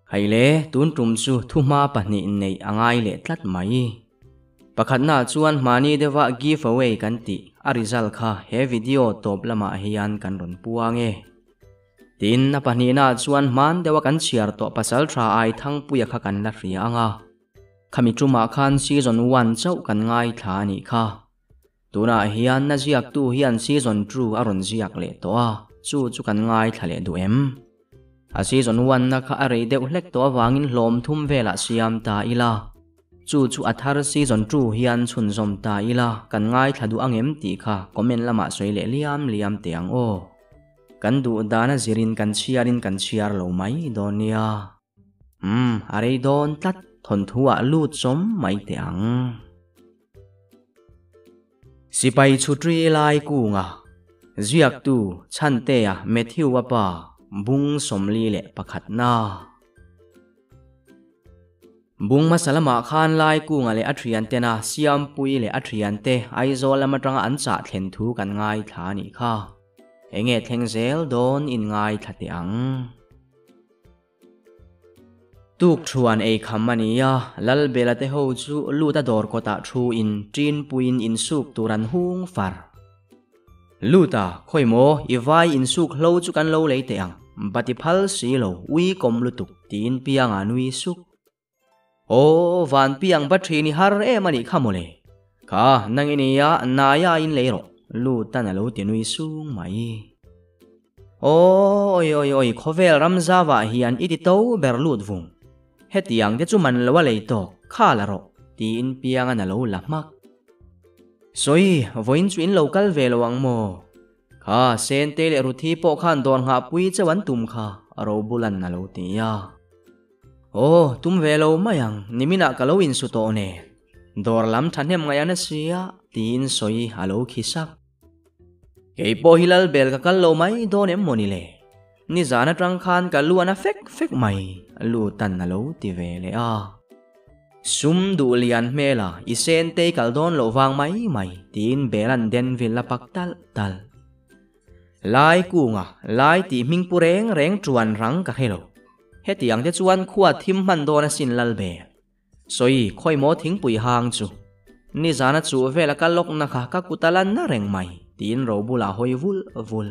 hay le tun trum chu thuma pahnih nei angai le tlat mai pakhatna chuan mani dewa giveaway kan ti a result kha he video top lama hian kan ron puange tin na pahnina chuan man dewa kan chiar to pasal tha ai thang puya kha kan la ria anga khami tuma khan season 1 chau kan ngai thla ni kha tuna hian na ziak tu hian season 2 aron ziak le to a chu kan ngai thale du em a season 1 na kha arei deuh hlek to wangin hlom thum vela siam ta ila chu athar season 2 hian chhun zom ta ila kan ngai thadu angem ti kha comment lama soile liam teang o kan du dana zirin kan chiar lo mai donia arei don tlat thon thua lut som mai teang sipai chutri lai ku nga ziak tu chante a Matthew apa bung somli le pakhat na bung masalama khan lai ku nga le athrian te na siam pui le athrian te aizol amatanga an cha thlen thu kan ngai thla ni kha enge thengzel don in ngai thatiang tuk thuan ei khamania lal belate ho chu luta dor kota thu in trin puin in suk turan hung far luta khoimo iwai in suk hlo chu kan lo leiteang bati phal si lo ui kom lutuk tin piang anui suk o van piang bathini har e mani khamole ka nanginia naya in leiro luta na lo tinui sung mai oi khovel ramzawa hian idito berlut vung hetiang te chuman lawa leito khala ro tin piang na lo lamak soi voin chu in local velawang mo kha sente le ruthi po khan don nga pui chawan tum kha aro bulan na lo tia tum velo mayang nimina kalo in su to ne dor lam thanem ngaya na sia tin soi halo khisak kei po hilal bel ka kal lo mai don em monile ni zana tang khan ka luana fek mai lu tan na lo ti vele a sum du lian mela isen te kal don lo wang mai tin belan den villa paktal tal lai ku nga lai ti ming pureng reng chuan rang ka helo hetiang te chuan khuwa thim man don a sin lal be soi khoi mo thing pui hang chu ni zana chu vela ka lok na kha ka kutalan na reng mai tin ro bula hoi vul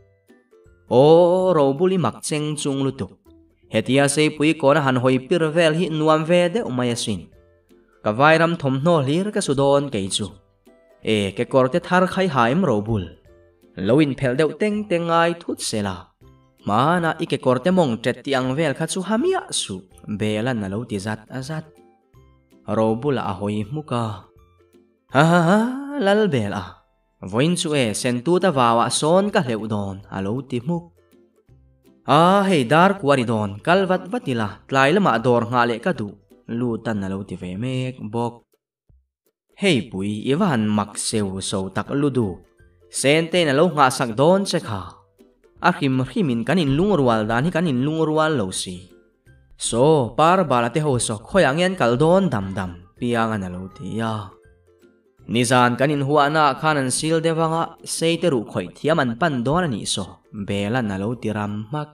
robuli mak cheng chung lutuk hetia sei pui kona han hoi pir vel hi nuam ve de umayasin ka vairam thom no hlir ka sudon kei chu ke korte thar khai haim robul loin phel deuh teng ai thut sela mana ike korte mong tet tiang vel kha chu hamia su belan na lo ti zat azat robula a hoi muka ha lal bela voin chu sentu ta wawa son ka hleu don alo ti muk hei dar kwari don kalvat vatila tlai lama dor nga le ka du lu tan alo ti ve mek bok hei pui iwan mak seu so tak ludu sente na lo nga sak don che kha himin kanin lungrual dan hi kanin lungrual lo si so par balate ho so khoyangen kaldon dam pianga na lo ti ya nizan kanin huana khanan sil dewanga seiteru khoi thiaman pan don ani so bela na lo tiram mak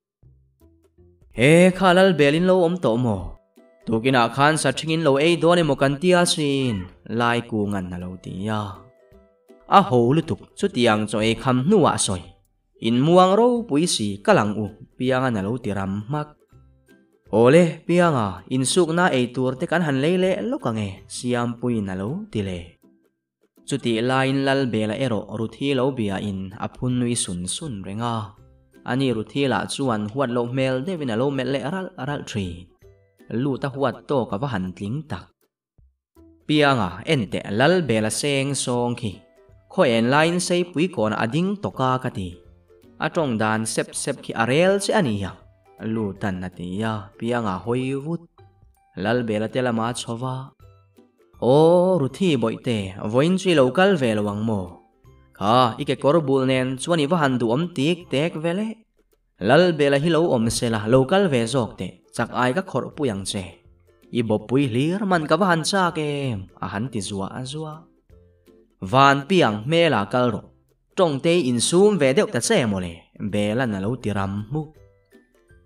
khalal belin lo om to mo tukina khan sa thingin lo ei don mo kan tia sin lai ku ngan na lo tia a ho lutuk chu tiang cho kham nuwa soi in muang ro pui si kalang u pianga na lo tiram mak ole pianga in suk na ei tur te kan han leile lokange siam pui na lo tile chuti lain lal bela ero ruthi lo bia in aphun nui sun renga ani ruthi la chuan huat lo mel devina lo mel le aral tri lu ta huat to ka wa han tling tak pianga ente lal bela seng song khi kho en line sei pui kon ading toka ka ti atong dan sep khi arel che ania lu tan na ti ya pianga hoi vut lal bela telama chowa ruthi boite voin chi local velwang mo kha ike korbul nen chuani wa han du om tik tek vele lal bela hi lo om sela local ve jok te chak ai ka khor puyang che i bo pui hlir man ka wa han cha ke a han ti zuwa van piang mela kalro tong te in sum ve deuh ta che mo le bela na lo tiram mu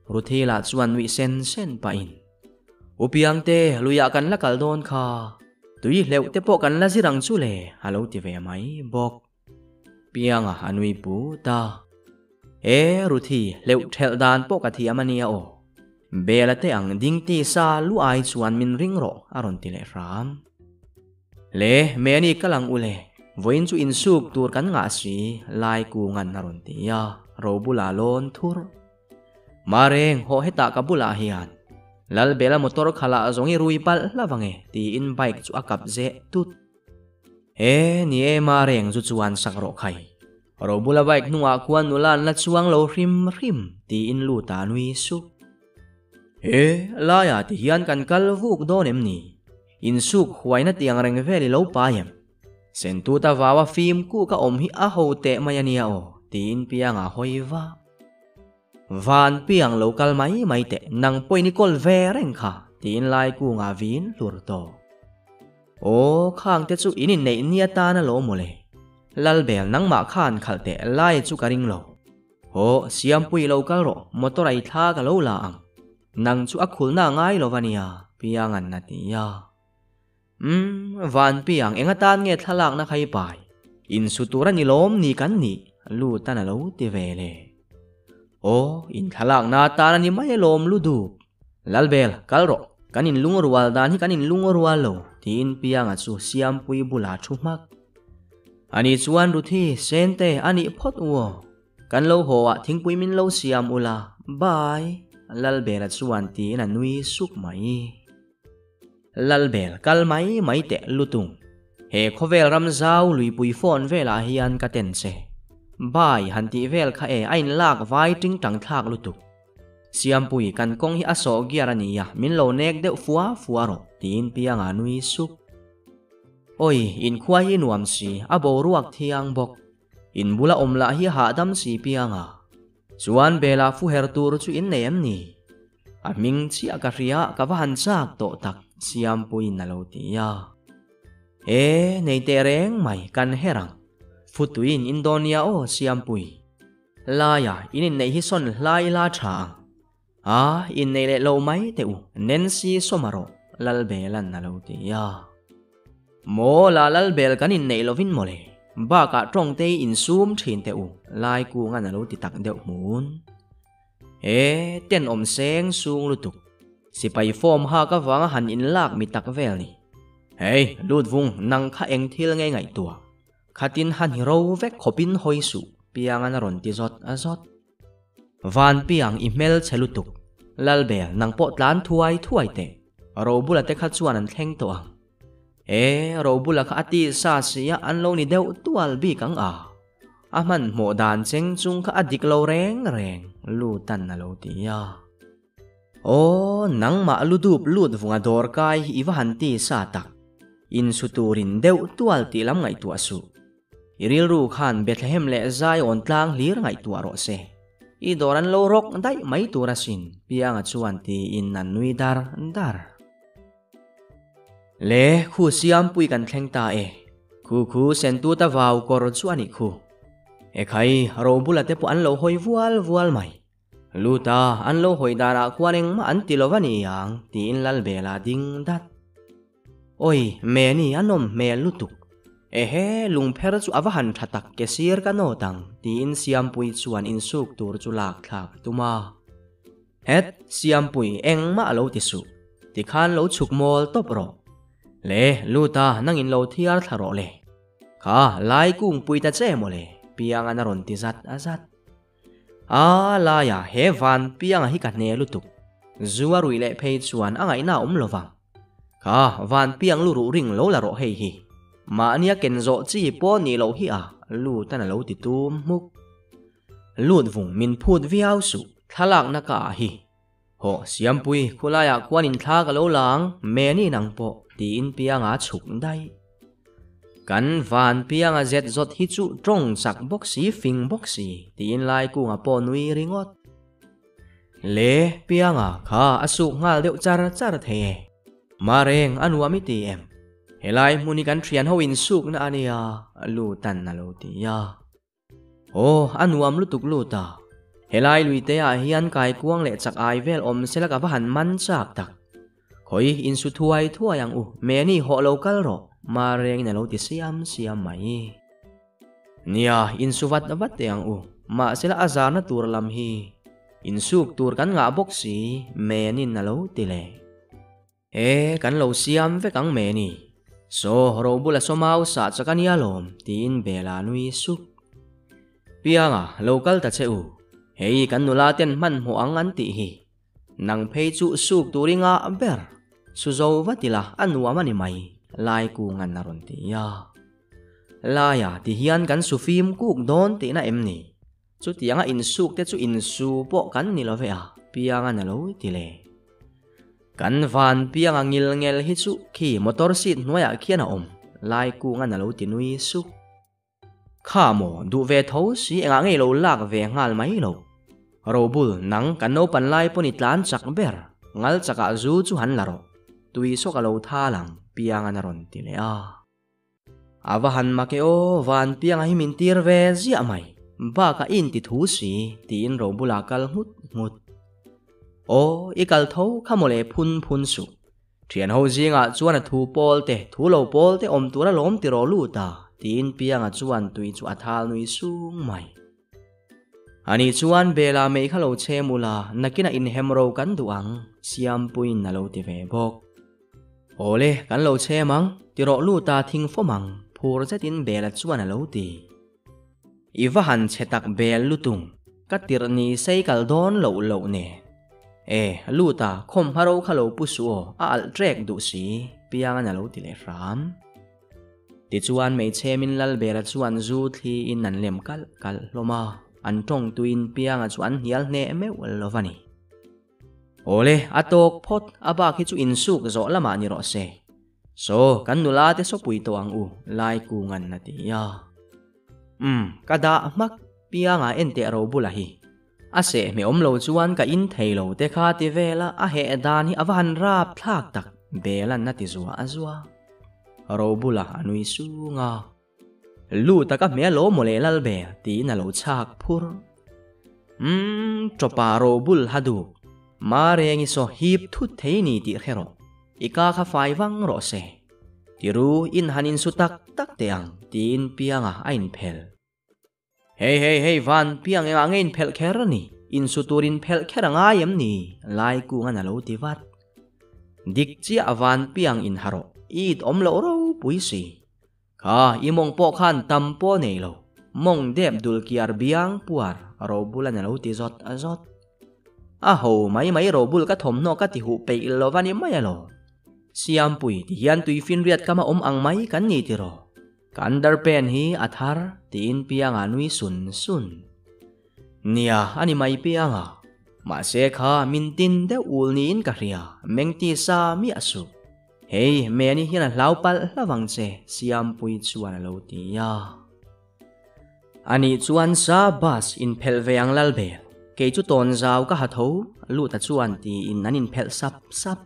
ruthi la chuan nui sen sen pa in upiang te luya kan la kal don kha tui leu te po kan la zirang chu le halo ti ve mai bok pianga anui pu ta ruthi leu thel dan po ka thi amania o bela te ang ding ti sa lu ai chuan min ring ro aron ti le ram le me ni kalang ule voin chu in suk tur kan nga si lai ku ngan naron ti ya ro bula lon thur mareng ho heta ka bula hian lal bela motor khala zongi rui pal lawange ti in bike chu akap ze tut ni mareng chu chuan sakro khai ro bula bike nuwa khuan nulan la chuang lo hrim hrim ti in lu ta nui su la ya ti hian kan kal vuk don em ni in suk huaina tiang reng veli lo pa yem sen tu ta wawa phim ku ka om hi a ho te mayania o tin pianga hoiwa van piang local mai te nang poini kol ve reng kha tin lai ku nga vin lur to khang te chu inin nei nia ta na lo mole lal bel nang ma khan khal te lai chu ka ring lo siam pui local ro motor ai tha ka lo la ang nang chu akhul na ngai lo wania piangan na ti ya van piang enga tan nge thalak na khai pai in sutura ni lom ni kan ni lu ta na lo ti vele in thalak na ta na ni mai lom lu du lalbel kalro kanin lungorwal dan hi kanin lungorwal lo tin pianga chu siam pui bula thumak ani chuan ruthi sente ani phot wo kan lo ho wa thingpui min lo siam ula bai lalbel chuan ti na nui suk mai lalbel kal mai te lutung he khovel ram zau lui pui phone vela hian ka ten se bai hanti vel kha ain lak vai ting tang thak lutuk siam pui kan kong hi aso giarania min lo nek de fuwa ro tin pianga nui suk in khua hi nuam si abo ruak thiang bok in bula omla hi ha dam si pianga chuan bela fu her tur chu in nem ni aming chi akaria ka van chak to tak siam pui na lo ti ya nei te reng mai kan herang futuin indonia siam pui la ya inin nei hi son lai la thang in nei le lo mai te nensi somaro lal belan na lo ti ya mo la lal bel kan in nei lovin mole ba ka trong te in sum thin te lai ku nga na lo ti tak deuh mun ten om seng sung lutuk si pai form ha ka wanga han in lak mi tak vel ni lut vung nang kha eng thil ngai tua khatin han hi ro vek khopin hoi su pianga na ron ti zot azot van piang email chelutuk lalbel nang po tlan thuai te ro bula te kha chuan an thleng to ang ro bula kha ati sa sia an lo ni deuh tual bi kang man mo dan cheng chung kha adik lo reng lu tan na lo ti ya nang ma ludup lut vunga dor kai iwa hanti sa tak in suturin deuh tual ti lam ngai tu asu iril ru khan Bethlehem le zai on tlang lir ngai tu ro se i doran lo rok dai mai tu rasin pianga chuan ti in nan nui dar le khu siam pui kan thleng ta khu sen tu ta waw kor chuani khu khai ro bula te po an lo hoi vual mai luta an lo hoi dara khuaneng ma an tilovani yang tin lal bela ding dat me ni anom me lutuk lung pher chu awahan thatak ke sir ka no tang tin siam pui chuan in suk tur chu lak thak tuma het siam pui eng ma lo ti su ti khan lo chuk mol top ro le luta nang in lo thiar tharo le kha lai kung pui ta che mole piang an ron ti zat azat la ya he van piang hi ka ne lutuk zuwa rui le phei chuan angai na lowang kha van piang lu ru ring lo la ro hei hi ma ania kenzo chi po ni lo hi lu ta na lo ti tum muk lut vung min phut viau su thalak na ka hi ho siam pui khulaya khuanin thla ka lo lang me ni nang po ti in pianga chuk dai kan van pianga zet zot hi chu trong sak boxi fing boxi tin lai ku nga po nui ringot le pianga kha asu ngal deuh char the mareng anuami ti em helai muni kan thian ho in suk na ania lu tan na lo ti ya anuam lutuk luta helai lui te a hian kai kuang le chak ai vel om selak ava han man chak tak khoi in su thuai thuai ang u me ni ho local ro ma reng na lo ti siam mai nia in su vat te ang u ma sela azar na tur lam hi in suk tur kan nga bok si me nin na lo ti le kan lo siam ve kang me ni so ro bula so mau sa chakania lom tin bela nui suk pianga local ta che u hei kan nula ten man ho ang an ti hi nang phei chu suk turinga ber su zo watila anwa mani mai lai ku ngan na ron ti ya la ya ti hian kan su phim kuk don ti na em ni chu tianga in suk te chu in su po kan ni lo ve a pianga na lo ti le kan van pianga ngil ngel hi chu khi motor seat noya khian a om lai ku ngan na lo ti nui suk kha mo du ve tho si enga ngei lo lak ve ngal mai lo robul nang kan no pan lai poni tlan chak ber ngal chaka zu chu han laro tui so ka lo tha lang pianga na ron ti le a avahan make o van pianga hi min tir ve zia mai ba ka in ti thu si tin robula kal ngut ngut o ikal tho khamole phun su thian ho jinga chuan a thu pol te thu lo pol te om tura lom ti ro lu ta tin pianga chuan tui chu athal nui sung mai ani chuan bela mei khalo chemula nakina in hemro kan duang siam puin na lo ti ve bok ole kan lo chemang ti ro lu ta thing fomang phur zetin bela chuan a lo ti iwa han chetak bel lutung katir ni sei kal don lo ne lu ta khom haro khalo pusu a al trek du si pianga na lo ti le ram ti chuan mei chemin lal bela chuan zu thi in nan lem kal loma an tong tuin pianga chuan hial ne me lovani ole atok phot aba khi chu in suk zo lama ni ro se so kan nula te so pui to ang u lai ku ngan na ti ya kada mak pianga ente ro bulahi ase me omlo chuan ka in theilo te kha ti vela a he dan hi awan rap thak tak belan na ti zuwa azwa ro bula anui sunga lu taka me lo mole lal be ti na lo chak phur tropa ro bul hadu ma rengi so hip thu theini ti khero ika kha fai wang ro se tiru in hanin su tak te ang tin pianga ain phel hey van piang ang ngain phel kherani in su turin phel kheranga yam ni lai ku nga na lo ti wat dik chi avan piang in haro it om lo ro pui si kha imong po khan tampo nei lo mong dep dul kiar biang puar ro bula na lo ti zot azot a ho mai ro bul ka thom no ka ti hu pe lo vani mai lo siam pui ti hian tui fin riat kama om ang mai kan ni ti ro kandar pen hi athar tin pianga nui sun nia ani mai pianga ma se kha min tin de ul ni in ka ria mengti sa mi asu hey me ni hian lau pal lawang che siam pui chuan lo ti ya ani chuan sa bus in phelveang lalbe ke chu ton zaw ka ha tho lu ta chuan ti in nanin phel sap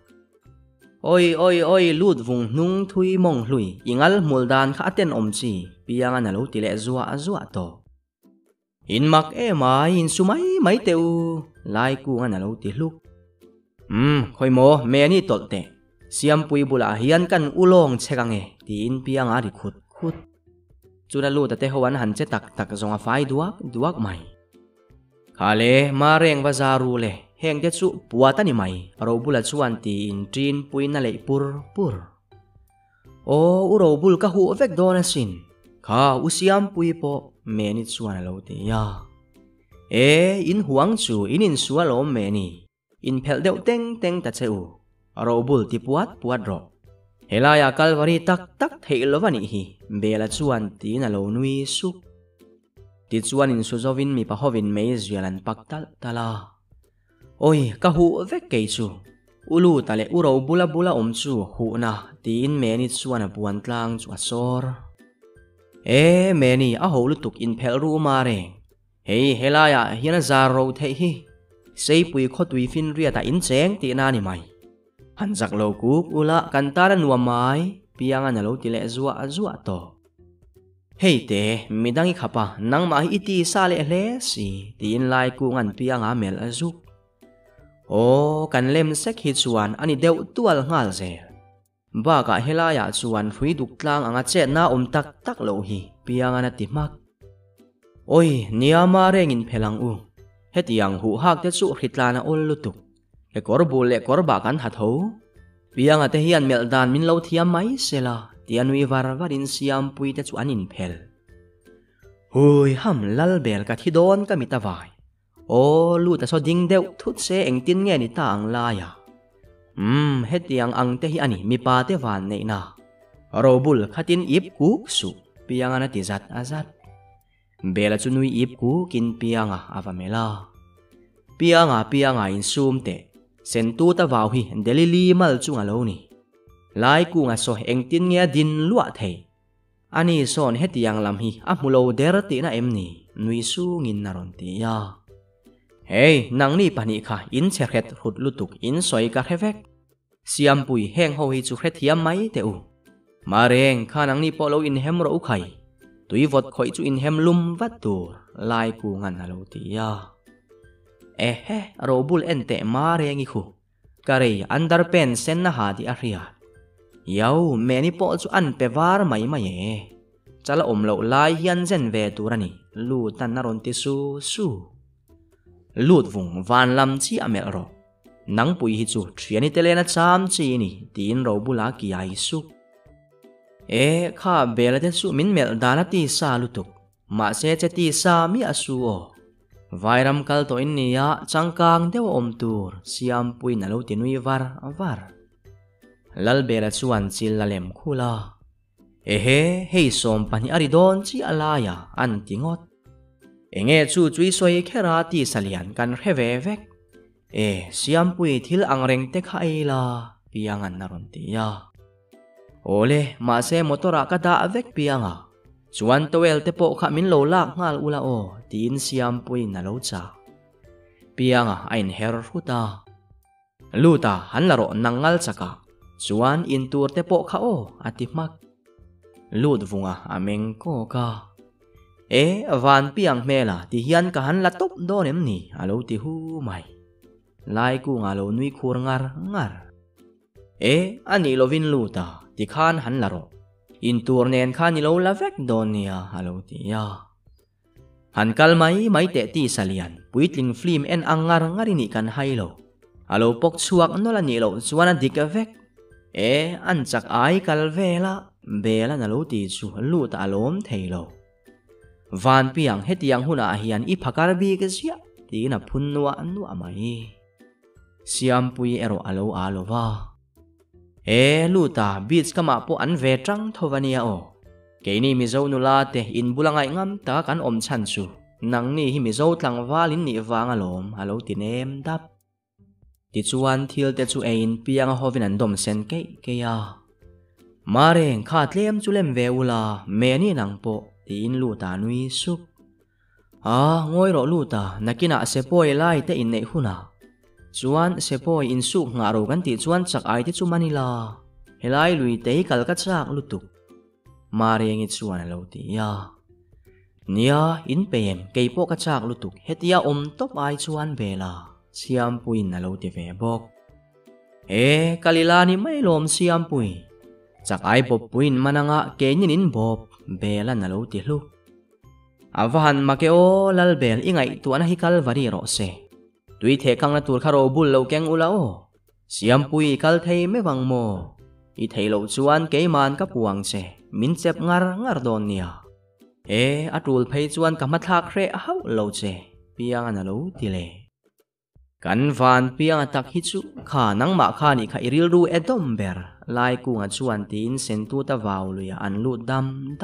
oi lut vung nung thui mong hlui ingal muldan kha aten om chi pianga na lo ti le zuwa to in mak mai in sumai mai teu lai ku nga na lo ti hluk khoi mo me ni tolte siam pui bula hian kan ulong chekange tin pianga ri khut chuna lu ta te howan han che tak zonga fai duak mai khale ma reng bazaru le heng te chu puatani mai ro bula chuan ti in trin pui na le pur u ro bul ka hu vek dona sin kha usiam pui po me ni chuan lo te ya in huang chu in suwa lo me ni in phel deuh teng ta cheu ro bul ti puat ro helaya kalvari tak theilo wani hi bela chuan ti na lo nui suk ti chuan in suzovin mi pahovin mei zialan paktal tala oi ka hu vek ke chu ulu tale uro bula om chu hu na tin me ni chuan a buan tlang chu asor me ni a ho lutuk in phel ru ma re hei helaya hian zar ro the hi sei pui khotui fin ria ta in cheng ti na ni mai han jak lo ku ula kantara nuam mai pianga na lo ti le zuwa to hei te midangi khapa nang ma iti sale le si tin lai ku ngan pianga mel azuk o kan lem sek hi chuan ani deuh tual ngal zel ba ka helaya chuan hrui duk tlang anga che na tak tak lo hi pianga na ti mak oi niama rengin phelang u hetiang hu hak te chu hritlana ol lutuk e korbul le korba kan hatho pianga te hian meldan min lo thiam mai sela tianui varvarin siam pui te chu anin phel hui ham lal bel ka thidon ka mitawai o lu ta so ding deuh thut se eng tin nge ni ta ang la ya hetiang ang te hi ani mi pa te van nei na robul khatin ip ku su pianga na ti zat azat bela chunui ip ku kin pianga avamela pianga in sum te sentu ta vaw hi delili mal chunga lo ni lai ku nga so eng tin nge din lua thei ani son hetiang lam hi a mulo der ti na em ni nui su ngin naron ti ya hey nang ni pani kha in cherhet hut lutuk in soi ka hevek siam pui heng ho hi chu hret hiam mai te u mareng kha nang ni polo in hem ro khai tui vot khoi chu in hem lum vat tur lai ku ngan alo ti ya he robul ente mareng i khu karei underpen sen na ha di aria yau meni po chu an pe var mai mai e chala omlo lai hian zen ve turani lu tan naron ti su lut vung van lam chi amel ro nang pui hi chu thiani telena cham chi ni tin ro bula ki ai su kha bela te su min mel dana ti sa lutuk ma se che ti sa mi asu o vairam kal to in nia changkang deu om tur siam pui na lo tinui var lal bela chuan chil lalem khula hei som pani aridon chi alaya an tingot enge chu chui soi khera ti salian kan heve vek siam pui thil angreng te kha ila piangan naron ti ya ole ma se motora ka da vek pianga chuan towel te po kha min lo lak ngal ula o tin siam pui na lo cha pianga ain her huta luta han laro nangal chaka chuan in tur te po kha o atimak lut vunga ameng ko ka van piang mela ti hian ka han la top donem ni alo ti hu mai lai ku nga lo nui khur ngar ani lovin luta ti khan han laro in tur nen khan ni lo la vek don nia alo ti ya han kal mai te ti salian puitling film en angar ngarini kan hailo alo pok chuak nola ni lo chuan dik vek an chak ai kal vela bela na lo ti chu luta alom theilo van piang hetiang huna hian i phakar bi ke sia ti na phunwa anu amai siam pui ero alo alova luta beach kama po an ve tang thovania o keini mi zo nula te in bulangai ngam ta kan om chan chu nang ni hi mi zo tlang walin ni wanga lom alo tinem dap ti chuan thil te chu ein piang hovin an dom sen ke ya mareng kha tlem chulem veula me ni nang po tin luta nui sup ngoi ro luta nakina sepoi lai te in nei huna chuan sepoi in su nga ro kan ti chuan chak ai te chu manila helai lui te kal ka chak lutuk mareng i chuan lo ti ya nia in pem keipo ka chak lutuk hetia om top ai chuan bela siam pui na lo ti ve bok kalilani mai lom siam pui chak ai pop puin mananga kenin in bop bela na lo ti hlu avan makeo lal bel ingai tu ana hikal vari ro se tui the kang na tur kharo bul lo keng ula o siam pui kal thei me wang mo i thei lo chuan ke man ka puang se min chep ngar don nia atul phei chuan ka mathak hre hau lo che piang ana lo ti le kan van piang tak hi chu kha nang ma kha ni kha iril ru edom ber lai ku nga chuan tin sentu ta vaw luya an lu dam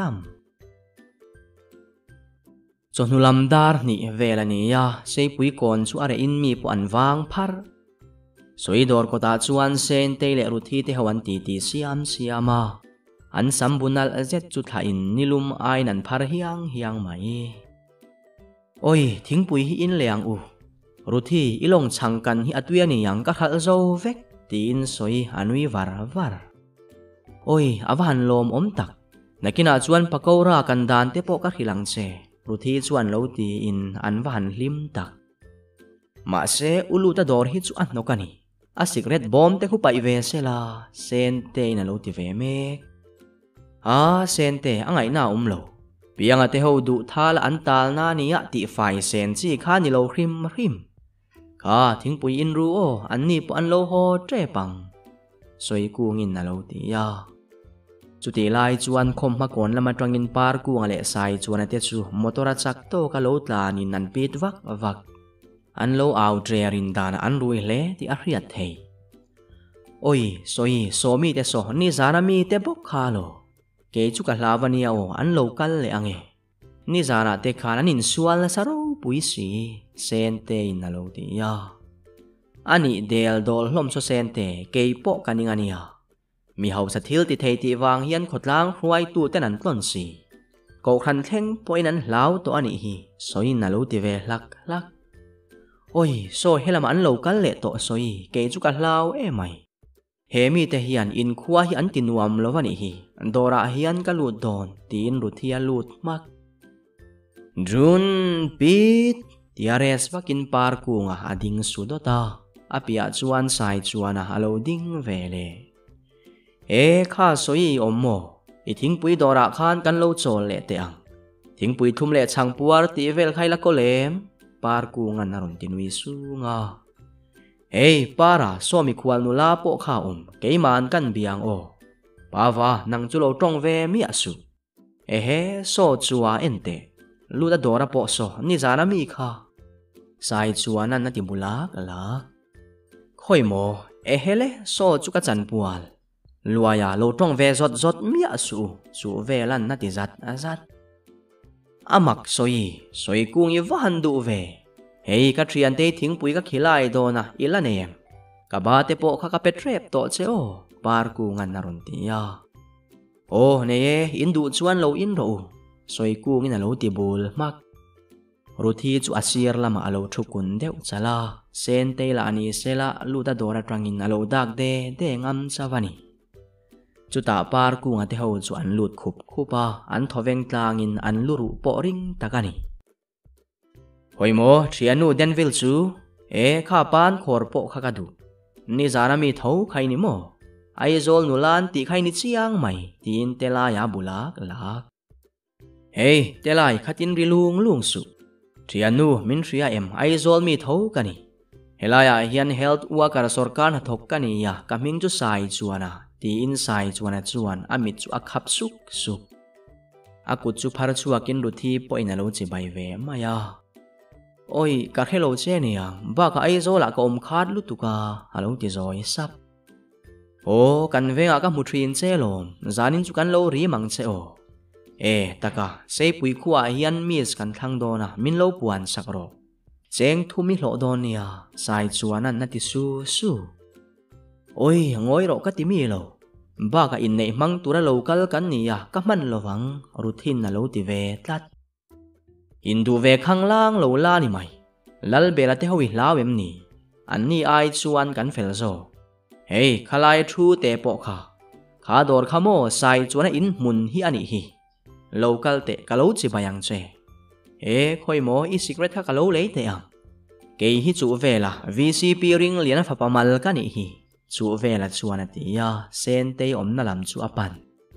chonulam dar ni velani ya sei pui kon chu are in mi po an wang phar soidor ko ta chuan sen te le ruthi te hawan ti siama an sambunal azet chu tha in nilum ai nan phar hiang mai oi thingpui hi in leang u ruthi ilong changkan hi atuya ni yang ka khal zo vek tin soi anui var oi avan lom om tak nakina chuan pakora kan dan te po ka khilang che ruthi chuan lo ti in an van hlim tak ma se ulu ta dor hi chu an no kani a cigarette bomb te khu pai ve se la sen te na lo ti ve me a sen te angai na lo pianga te ho du thal an tal na ni ya ti fai sen chi kha ni lo hrim hrim ka thing pui in ru o an ni po an lo ho tre pang soi ku ngin na lo ti ya chuti lai chuan khom ma kon lama tangin par ku ngale sai chuan ate chu motora chak to ka lo tla ni nan pit vak vak an lo au trerin dan an rui hle ti a hriat thei oi soi so mi te so ni zana mi te bok kha lo ke chu ka hlawani o an lo kal le ange ni zana te khan an in sual la saro pui si sen te in na lo ti ya ani del dol hlom so sen te ke po kaningania mi hau sa thil ti thei ti wang hian khotlang hruai tu ten an tlon si ko khan thleng poin an hlau to ani hi soi na lo ti ve hlak hlak oi so helam an lo kal le to soi ke chu ka hlau e mai he mi te hian in khuwa hi an tinuam lovani hi dora hian ka lut don tin ruthia lut mak jun pit tiares wakin par kunga ading sudota apia chuan sai chuana alo ding vele e kha soi ommo I thing pui dora khan kan lo chol le te ang thing pui thum le chang puar ti vel khai la ko lem par ku ngan naron tinui su nga hey para so mi khwal nu la po kha ke man kan biang o pawa nang chu lo tong ve mi asu e he so chuwa ente lu da dora po so ni zana mi kha sai chuan na ti bulak la khoi mo e hele so chu ka chan pual luaya lo tong ve zot zot mi asu chu ve lan na ti zat azat amak soi kung I van du ve hey ka trian te thing pui ka khilai do na ilanem ka ba te po kha ka petrep to che o par ku ngan naron ti ya o ne e in du chuan lo in ro soi ku ngin lo ti bul mak ruthi chu asir lama alo thukun deu chala sen te la ani sela lu da dora trangin alo dak de ngam chawani chuta par ku nga te ho chu an lut khup khupa an thoveng tlangin an luru po ring takani hoimo thianu denvil chu e kha pan khor po kha ka du ni zara mi tho khai ni mo aizol nulan ti khai ni chiang mai tin tela ya bulak la hey telai khatin rilung lung su thianu min thria em aizol mi tho kani helaya hian health worker sarkar na thok kani ya kaming chu sai chuana ti inside chuan chuan amit chu akhap suk suk akut chu phar chuakin ruthi poina lo chi bai ve maya oi ka khelo che ne ya ba ka ai zo la ka khat lu tu ka alo ti zoi sap o kan venga ka mutrin che lom zanin chu kan lo ri mang che o e taka sei pui khuwa hian mis kan thang do na min lo puan sakro cheng thumi hlo don nia sai chuan an na ti su su oi ngoi ro ka ti mi lo ba ka in nei mang tura local kan nia ka man lowang ruthin na lo ti ve tlat indu ve khang lang lo la ni mai lal bela te howi lawem ni an ni ai chuan kan fel zo hey khalai thu te po kha dor khamo sai chuan in mun hi ani hi local te ka lo chi bayang che e khoi mo I secret kha ka lo le te ang ke hi chu vela VCP ring lian fa pamal ka ni hi chu vela chuan ati ya sen te om na lam chu apan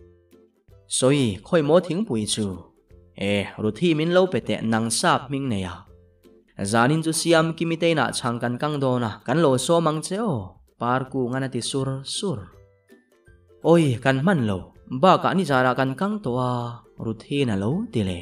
soi khoi mo thing pui chu e ruthi min lo pete nang sap ming ne ya zanin chu siam kimite na changkan kang do na kan lo so mang che o par ku ngana ti sur sur oi kan man lo ba ka ni zara kan kang to a ruthi na lo ti le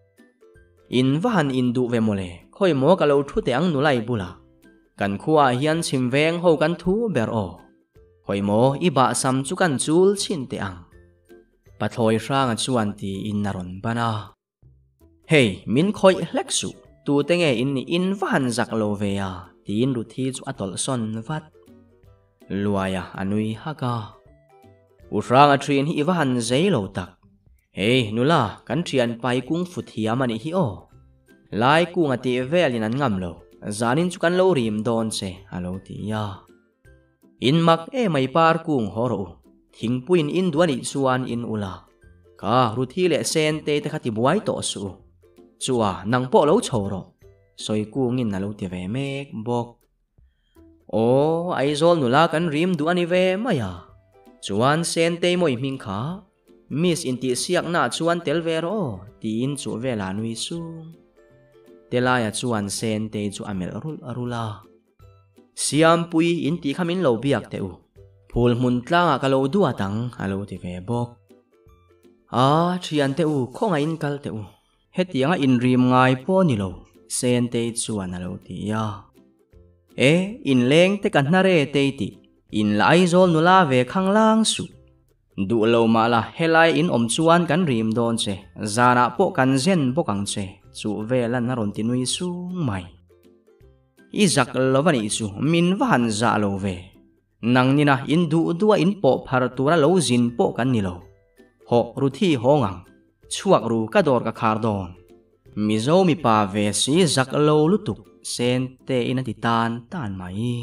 in van in du ve mole khoi mo ka lo thu te ang nu lai bula kan khuwa hian chimveng ho kan thu ber o khoi mo I ba sam chu kan chul chin te ang pathoi rang chuan ti in naron bana hey min khoi hleksu tu tenge in van zak lo ve ya tin ruthi chu atol son vat luaya anui haka urang a trin hi van zei lo tak hey nula kan trian pai kung futhiam ani hi o lai kung ati velin an ngam lo zanin chu kan lo rim don che alo ti ya in mak e mai par kung horo thing puin in duani chuan in ula ka ruthi le sen te te khati buai to su chua nang po lo choro soi ku ngin na lo ti ve mek bok o ai zol nula kan rim du ani ve maya chuan sen te moi ming kha miss in ti siak na chuan tel ve ro tin chu ve la nui su telaya chuan sen te chu amel rul arula siam pui in ti khamin lo biak te u phul mun tlanga ka lo du atang alo ti ve bok thian te u khonga in kal te u hetianga in rim ngai po ni lo sen te chuan alo ti ya in leng te kan na re te ti in lai zol nula ve khang lang su du lo ma la helai in om chuan kan rim don che zana po kan zen bokang che chu ve lan na ron ti nui su mai izak lovani su min van za lo ve nang ni na in du dua in po phar tura lo zin po kan ni lo ho ruthi hongang chuak ru ka dor ka khar don mizo mi pa ve si zak lo lutuk sen te in ti tan mai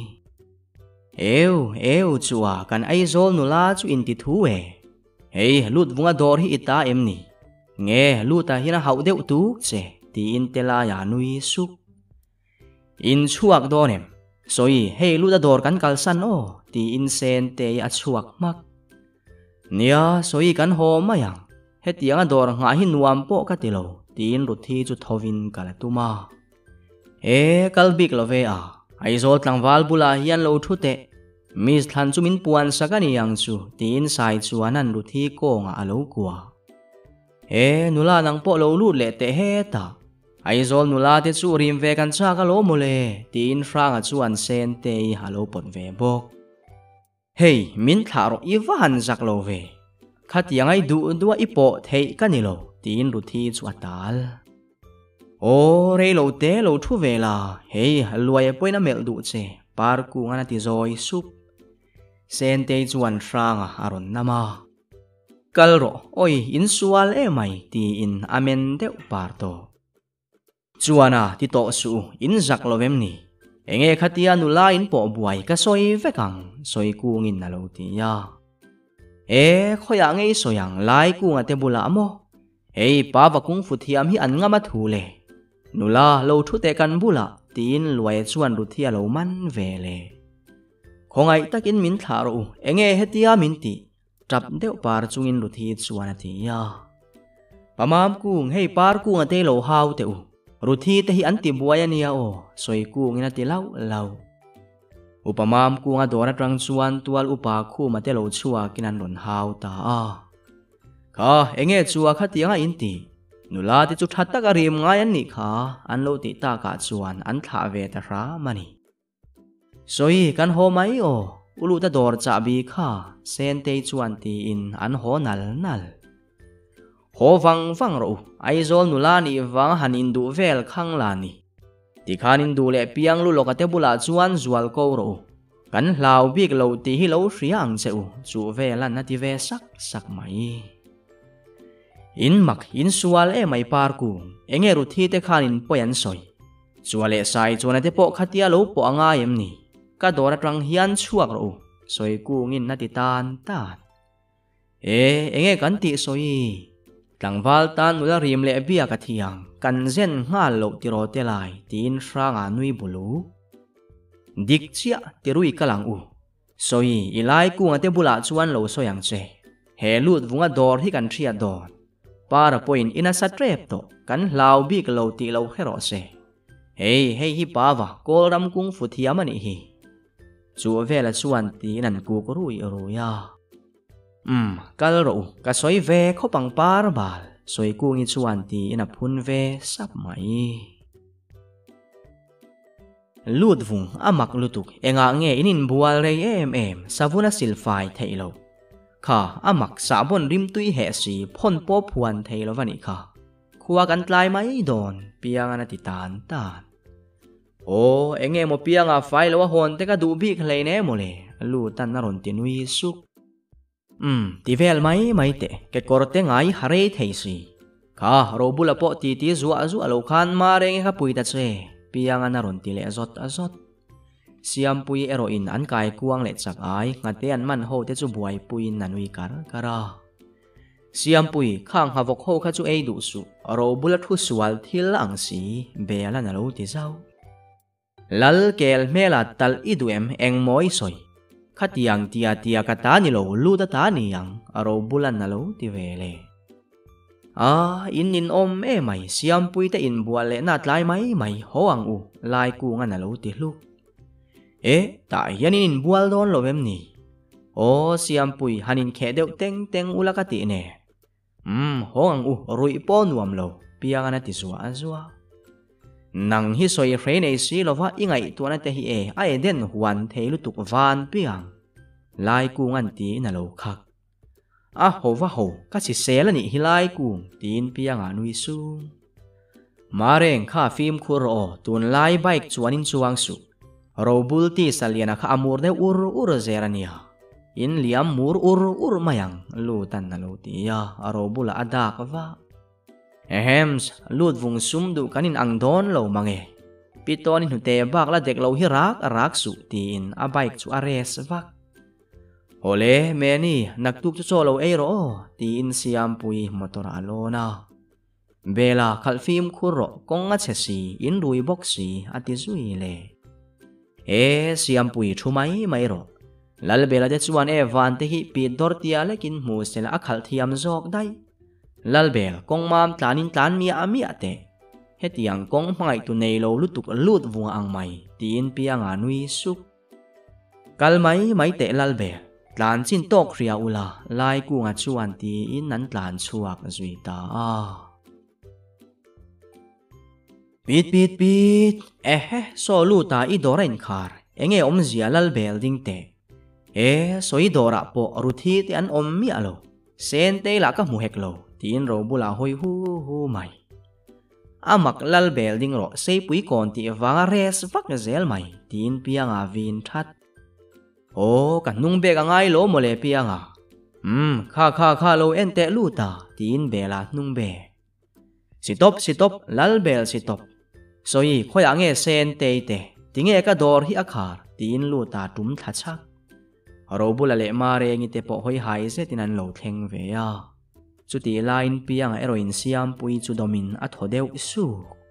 eo chua kan ai zol nula chu in ti thu hei lut vunga dor hi ita em ni nge luta hina hau deuh tu che ti in tela ya nui suk in chuak donem soi hei luta dor kan kalsan o ti in sen te a chuak mak nia soi kan ho mayang hetianga dor nga hi nuam po ka tilo tin ruthi chu thovin kala tuma kalbik love ai zol tlangwal bula hian lo thu te mis than chumin puan sakani yang chu tin sai chuanan ruthi ko nga alo kwa nula nang po lo lut le te he ta ai zol nula te chu rim ve kan cha ka lo mole tin franga chuan sen te halo pot ve bok hei min tharo i van zak lo ve khatiang ai du dua ipo thei kanilo tin ruthi chu atal re lo te lo thu ve la hei luai poina mel du che par ku ngana ti zoi sup sen te chuan franga aron nama kalro oi in sual e mai ti in amen deuh par to chuana ti to su in zak lovem ni enge khatia nula in po buai ka soi vekang soi ku ngin na lo ti ya khoya ngei soyang lai ku nga te bula mo hei pa wa kung fu thiam hi an ngama thu le nula lo thu te kan bula tin luai chuan ru thia lo man ve le khongai takin min tharo enge hetia min ti trap deuh par chungin ru thi chuan ti ya pamam kung hei par ku nga te lo hau te u ru thi te hi an ti buai ania o soi ku ngina ti lau upamam ku nga dora trang chuan tual upa khu ma te lo chua kinan ron hau ta kha enge chua khatianga in ti nula ti chu thatta ka rim ngai an ni kha an lo ti ta ka chuan an tha ve ta ra mani soi kan ho mai o ulu ta dor cha bi kha sen te chuan ti in an ho nal ho wang ro ai zol nula ni wang hanin du vel khang la ni ti khanin du le piang lu lokate bula chuan zual ko ro kan hlau bik lo ti hi lo hriang cheu chu ve lan na ti ve sak mai in mak in sual e mai par ku enge ru thi te khanin poyan soi chuale sai chona te po khatia lo po anga em ni ka dora tang hian chuak ro soi ku ngin na ti tan enge kan ti soi tlangwal tan nula rim le bia ka thiang kan zen ngal lo ti ro te lai tin franga nui bulu dik chia ti rui kalang soi ilai ku ngate bula chuan lo soyang che he lut vunga dor hi kan thria don para point ina sa trep to kan hlau bik lo ti lo hero se hei hi pawa kolram kung fu thiamani hi chu vela chuan ti nan ku ko rui ro ya kal ro ka soi ve kho pang par bal soi ku ngi chuan ti ina phun ve sap mai lut vung amak lutuk enga nge inin bual rei em savuna silfai theilo kha amak sabon rim tui he si phon po phuan theilo wani kha khuwa kan tlai mai don pianga na ti tan enge mo pianga fai lo hon te ka du bi khlei ne mole lu tan na ron ti nui suk ti vel mai te ke korte ngai hare thei si kha ro bula po ti zu alo khan ma reng kha pui ta che pianga na ron ti le azot siam pui ero in an kai kuang le chak ai ngate an man ho te chu buai pui nanui kara siam pui khang havok ho kha chu ei du su ro bulat hu sual thil ang si bela na lo ti zau lal kel mela tal iduem eng moi soi khatiang tia tia kata ni lo lu da ta ni yang ro bulan na lo ti vele in om e mai siam pui te in buale na tlai mai ho ang u lai ku nga na lo ti lu ta yanin in bual don lo em ni siam pui hanin khe deu teng ulakati ne ho ang u rui po nuam lo piang na ti zua nang hi soi frei nei si lova ingai tu na te hi ai den huan theilu tuk van piang lai ku ngan ti na lo khak ho ka si sela ni hilai ku tin piang anui su mareng kha phim khuro tun lai bike chuanin chuang su robul ti saliana kha amur ne ur zerania in liam mur ur mayang lutan na lo ti ya robula adak va Ehems, lut vung sum du kanin ang don lo mange. Piton in hute bak la dek lo hi rak su tin a bike chu ares vak. Ole meni naktuk chu lo e ro tin siam pui motor alona. Bela khalfim khuro konga chesi in rui boxi ati zui le. Siam pui thu mai ro. Lal bela de chuan van te hi pi dor tia lekin mu sel a khal thiam jok dai. Lalbel kong mam tlan mi ate hetiang kong mangai tu nei lo lutuk lut vunga ang mai tin piang anui suk kalmai te lalbel tlan chin tok ria ula lai ku nga chuan ti in nan tlan chuak zui ta pit so lu ta i dorain khar enge om zia lalbel ding te so i dora po ruthi te an om mi alo sen te la ka mu hek lo tin ro bula hoi hu mai amak lal bel ding ro sei pui kon ti wanga res vak zel mai tin pianga vin that kan nung be ga ngai lo mole pianga kha lo ente lu ta tin bela nung be sitop lal bel sitop soi khoya nge sen te tinge ka dor hi akhar tin lu ta tum thachak ro bula le mare ngi te po hoi hai se tinan lo thleng ve ya chuti line piang eroin siam pui chu domin a thodeu su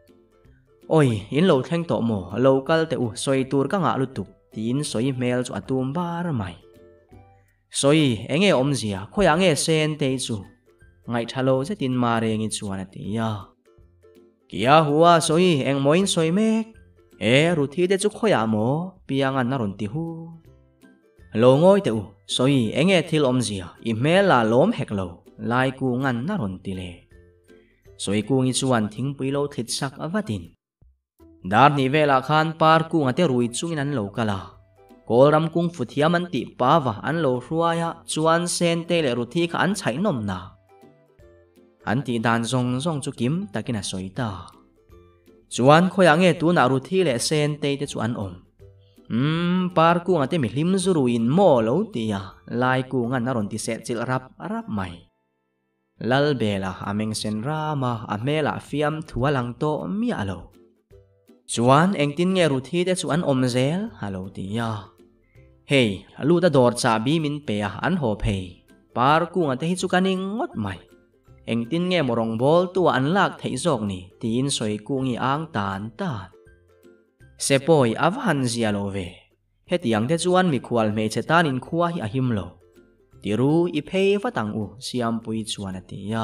oi in lo thleng to mo local te u soi tur ka nga lutuk tin soi mel chu atum bar mai soi enge omzia khoya nge sen te chu ngai thalo se tin mare ngi chuan ati ya kia huwa soi eng moin soi mek ruthi de chu khoya mo piang an naron ti hu lo ngoi te u soi enge thil omzia I mela lom hek lo lai ku ngan na ron ti le soi ku ngi chuan thing pui lo thit sak avatin dar ni vela khan par ku ngate rui chungin an lo kala kolram kung futhiam an ti pawa an lo hruaya chuan sen te le ruthi kha an chai nom na an ti dan zong chu kim takina soita chuan khoya nge tu na ruthi le sen te chu an om par ku ngate mi hlim zuruin mo lo tia lai ku ngan na ron ti se chil rap mai lal bela ameng sen rama amela fiam thualang to mi alo chuan engtin nge ruthi te chuan omzel halo tia hey alu da dor cha bi min pe an ho phei par ku ngate hi chu kaning ngot mai engtin nge morong bol tu an lak thei jok ni tin soi ku ngi ang tan sepoi avhan zia lo ve hetiang te chuan mi khwal me chetan in khuwa hi ahim lo tiru I phei fatang u siam pui chuan atia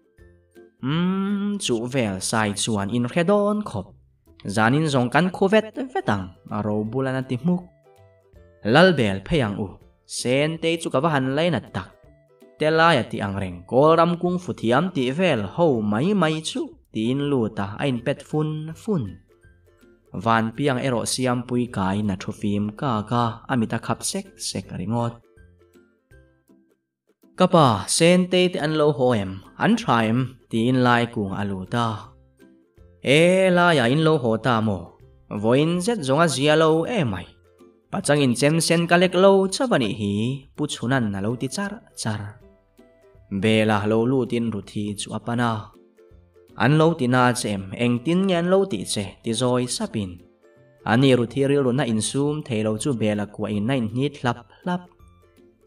chu vel sai chuan in redon khop zanin zong kan khovet vetang aro bulana ti muk lalbel pheyang u sen te chu ka han laina tak telaya ti angreng kolram kung futhiam ti vel ho mai chu tin luta ain pet fun van piang ero siam pui kai na thufim ka amita khap sek ringot kapa sen te an lo hoem an traim tin lai kung aluta la ya in lo hota mo voin zet zonga zia lo mai pachang in chem sen kalek lo chavani hi puchunan na lo ti char bela lo lu tin ruthi chu apana an lo ti na chem eng tin ngen lo ti che ti zoi sapin ani ruthi ril na in sum thelo chu bela kwa in nine ni thlap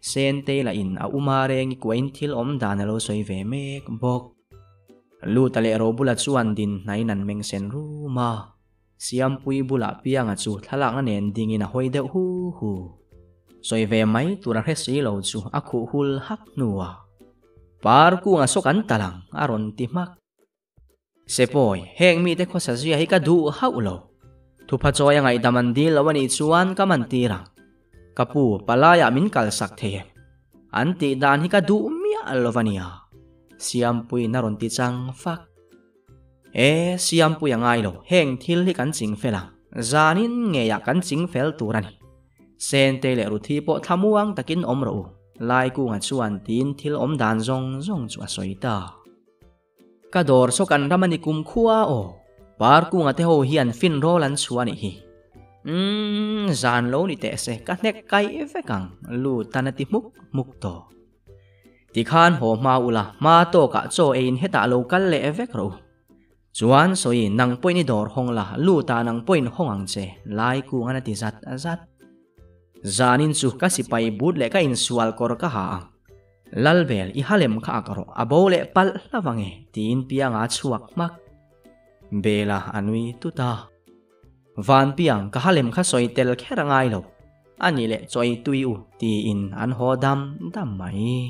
sen te la in a umareng kuain thil om dan lo soi ve mek bok lu tale ro bula chuan din nai nan meng sen ru ma siam pui bula pianga chu thalak na nen ding in a hoi deuh hu hu soi ve mai tura he si lo chu a khu hul hak nuwa par ku nga sokan talang aron ti mak sepoi heng mi te khosa zia hi ka du hau lo thu pha choya ngai daman dil lawani chuan ka man tirang kapu palaya min kal sak the anti dan hi ka du mia lovania siam pui naron ti chang fak siam pui angai lo heng thil hi kan ching felang zanin nge ya kan ching fel turani sen te le ru thi po thamuang takin om ro lai ku nga chuan tin thil om dan zong zong chu asoita ka dor so kan ramani kum khuwa o par ku nga te ho hian fin rolan chuani hi zan lo ni te se ka nek kai efekang lu tanati muk to ti khan ho ma ula ma to ka cho ein heta lo kal le evek ro chuan soi nang poini dor hong la lu ta nang poin hongang che lai ku nga ti zat azat zanin chu ka sipai bud le ka in sual kor ka ha lalbel i halem kha karo abole pal lawange tin pianga chuak mak bela anui tuta van piang ka halem kha soi tel kherangai lo ani le choi tui u ti in an ho dam mai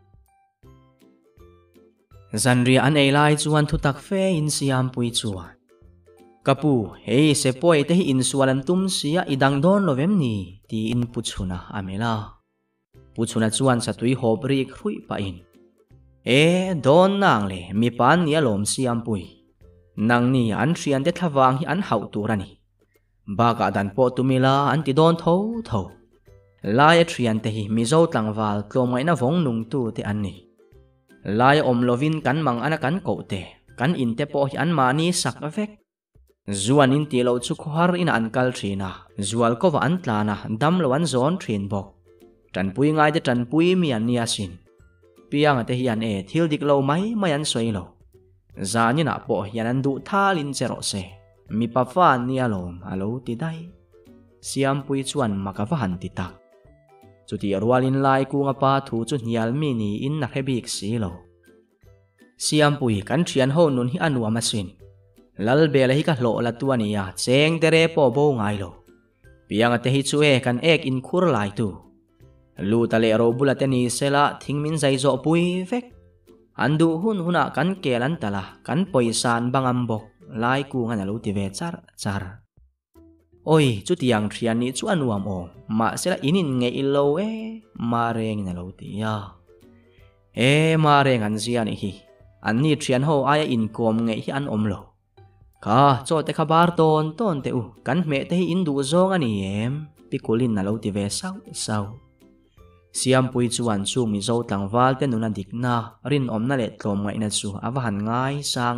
zanri an ei lai chuan thu tak fe in siam pui chuan kapu hei sepoi te hi in sualan tum sia idang don lovem ni ti in puchuna amela puchuna chuan satui hobri khrui pa in don nang le mi pan ni alom siam pui nang ni an thian te thawang hi an hau turani baga dan po tumila an ti don tho lai thian te hi mi zo tlangwal tlomai na vong nung tu te an ni lai om lovin kan mang ana kan ko te kan in te po hi an mani sak vek zuan in ti lo chu khwar in an kal thina zual ko wa an tlana dam lo an zon thin bok tan pui ngai te tan pui mi an nia sin piang te hian thil dik lo mai an soi lo zani na po hian an du thalin chero se mi pa fa nia lom alo ti dai siam pui chuan makawa han ti tak chuti rualin lai ku nga pa thu chu hial mi ni in na hebik si lo siam pui kan thian ho nun hi anu amasin lal bela hi ka hlo la tuania cheng tere po bo ngai lo piang te hi chu kan ek in khur lai tu lu tale ro bulate ni sela thingmin zai zo pui vek andu huna kan kelan tala kan poisan bangam bok lai ku nga lo ti ve char oi chu tiang thian ni chu anuam o ma sela inin nge ilo ma reng na lo ti ya ma reng an zia ni hi an ni thian ho aya in kom nge hi an om lo ka cho te khabar ton te u kan me te hi in du zong ani pikulin na lo ti ve sau siam pui chuan chu mi zo tlangwal te nuna dikna rin om na le tlom ngai na chu awahan ngai sang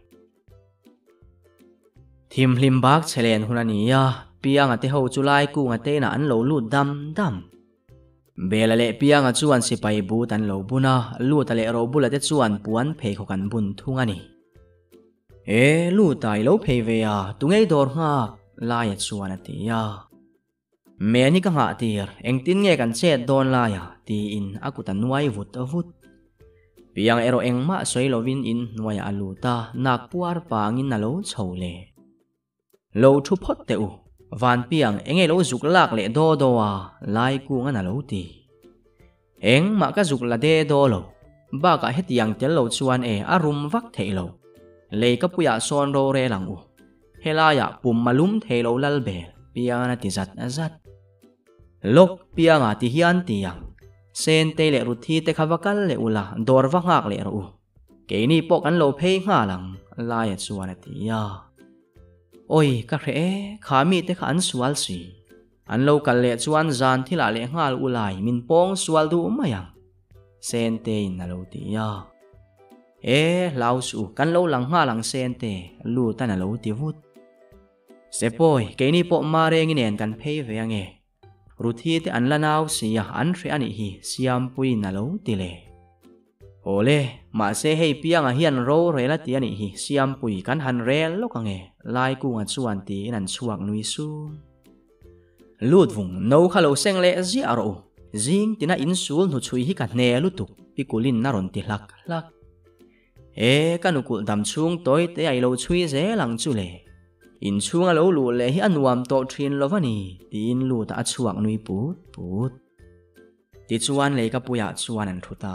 thim hlim bak chelen hunania pianga te ho chulai ku nga te na an lo lu dam bela le pianga chuan sipai bu tan lo buna lu ta le ro bula te chuan puan phei kho kan bun thungani lu tai lo phei ve ya tungei dor nga la ya chuan atia me ni ka nga tir engtin nge kan che don la ya ti in akutan nuai vut piang ero engma soi lovin in nuaya aluta nak puar pangin na lo chole lo thu phot te u van piang enge lo zuk lak le do wa lai ku nga na lo ti eng ma ka zuk la de do lo ba ka hetiang tel lo chuan arum vak thei lo le ka puya son ro re lang u helaya pum malum thei lo lal be piang na ti zat azat lok pianga ti hian tiang sen te le ruthi te khawakal le ula dor wa ngak le ro ke ni po kan lo phei nga lang la ya chuan atia oi ka khe khami te khan sual si an lo kal le chuan zan thila le ngal ulai min pong sual du mayang sen te na lo tia lau su kan lo lang nga lang sen te lu ta na lo ti vut sepoi ke ni po ma reng inen kan phei ve ange ruthi te an lanau sia an thre ani hi siam pui na lo ti le ole ma se hei pianga hian ro rela ti ani hi siam pui kan han rel lokange lai ku nga chuan ti nan chuak nui su lut vung no khalo seng le zia ro Zing tina insul nu chui hi ka ne lutuk pikulin na ron ti lak lak. Kanukul dam chung toy te ai lo chui ze lang chu le. In chung a lo lu le hi anuam to trin lovani tin lu ta chuak nui put put. Ti chuan le ka puya chuan an thuta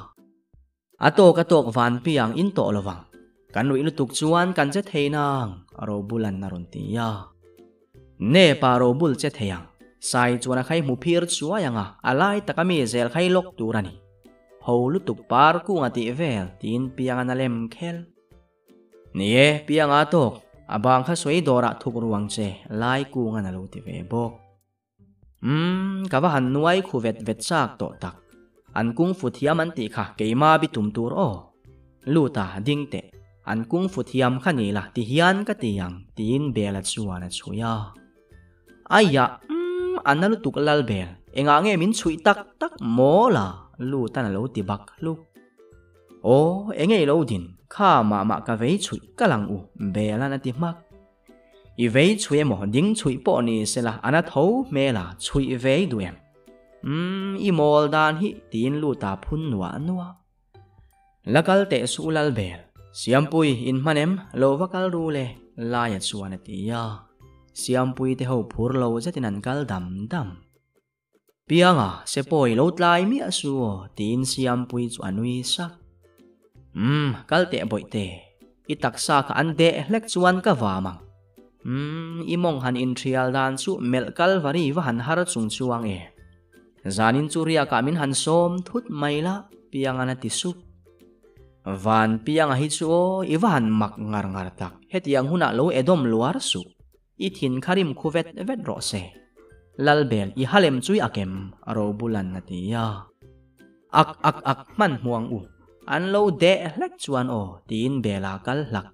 atok van piang in to lovang. Kan wi lutuk chuan kan che theinang aro bulan na ron ti ya. Ne pa ro bul che theyang. Sai chuan a khai mu phir chuayanga alai takami zel khai lok turani. Ho lutuk par ku nga ti vel tin piang an lem khel. Nie piang atok abang kha soi dora thuk ruang che lai ku nga na lo ti ve bok. Kawa han nuai khu vet chak to tak. An kung fu thiam an ti kha keima bi tum tur luta ding te an kung fu thiam kha ni la ti hian ka ti yang tin bela chuan a chuya. Aya an lu tuk lal bel enga nge min chui tak mo la luta na lo ti bak lu. Enge lo din kha ma ka vei chui ka lang u bela na ti mak. I vei chui mo ding chui po ni se la ana thau me la chui vei du em. I mol dan hi tin luta phun nuwa. Lakal te su lal bel siampui in manem lo vakal ru le la ya chuan ti ya. Siampui te ho phur lo zatin an kal dam. Pianga se poi lo tlai mi asu tin siampui chu anui sak. Kal te boi te itaksa ka an de lek chuan ka wa mang. Imong han in trial dan chu mel kalvari wa han har chung chuang Zanin churia ka min han som thut maila pianga na ti sup. Van pianga hi chu iwan mak ngar tak hetiang huna lo edom luar su. I thin kharim khuvet vet ro se. Lalbel i halem chui akem aro bulan na ti ya. Ak man muang u. An lo de lek chuan tin bela kal lak.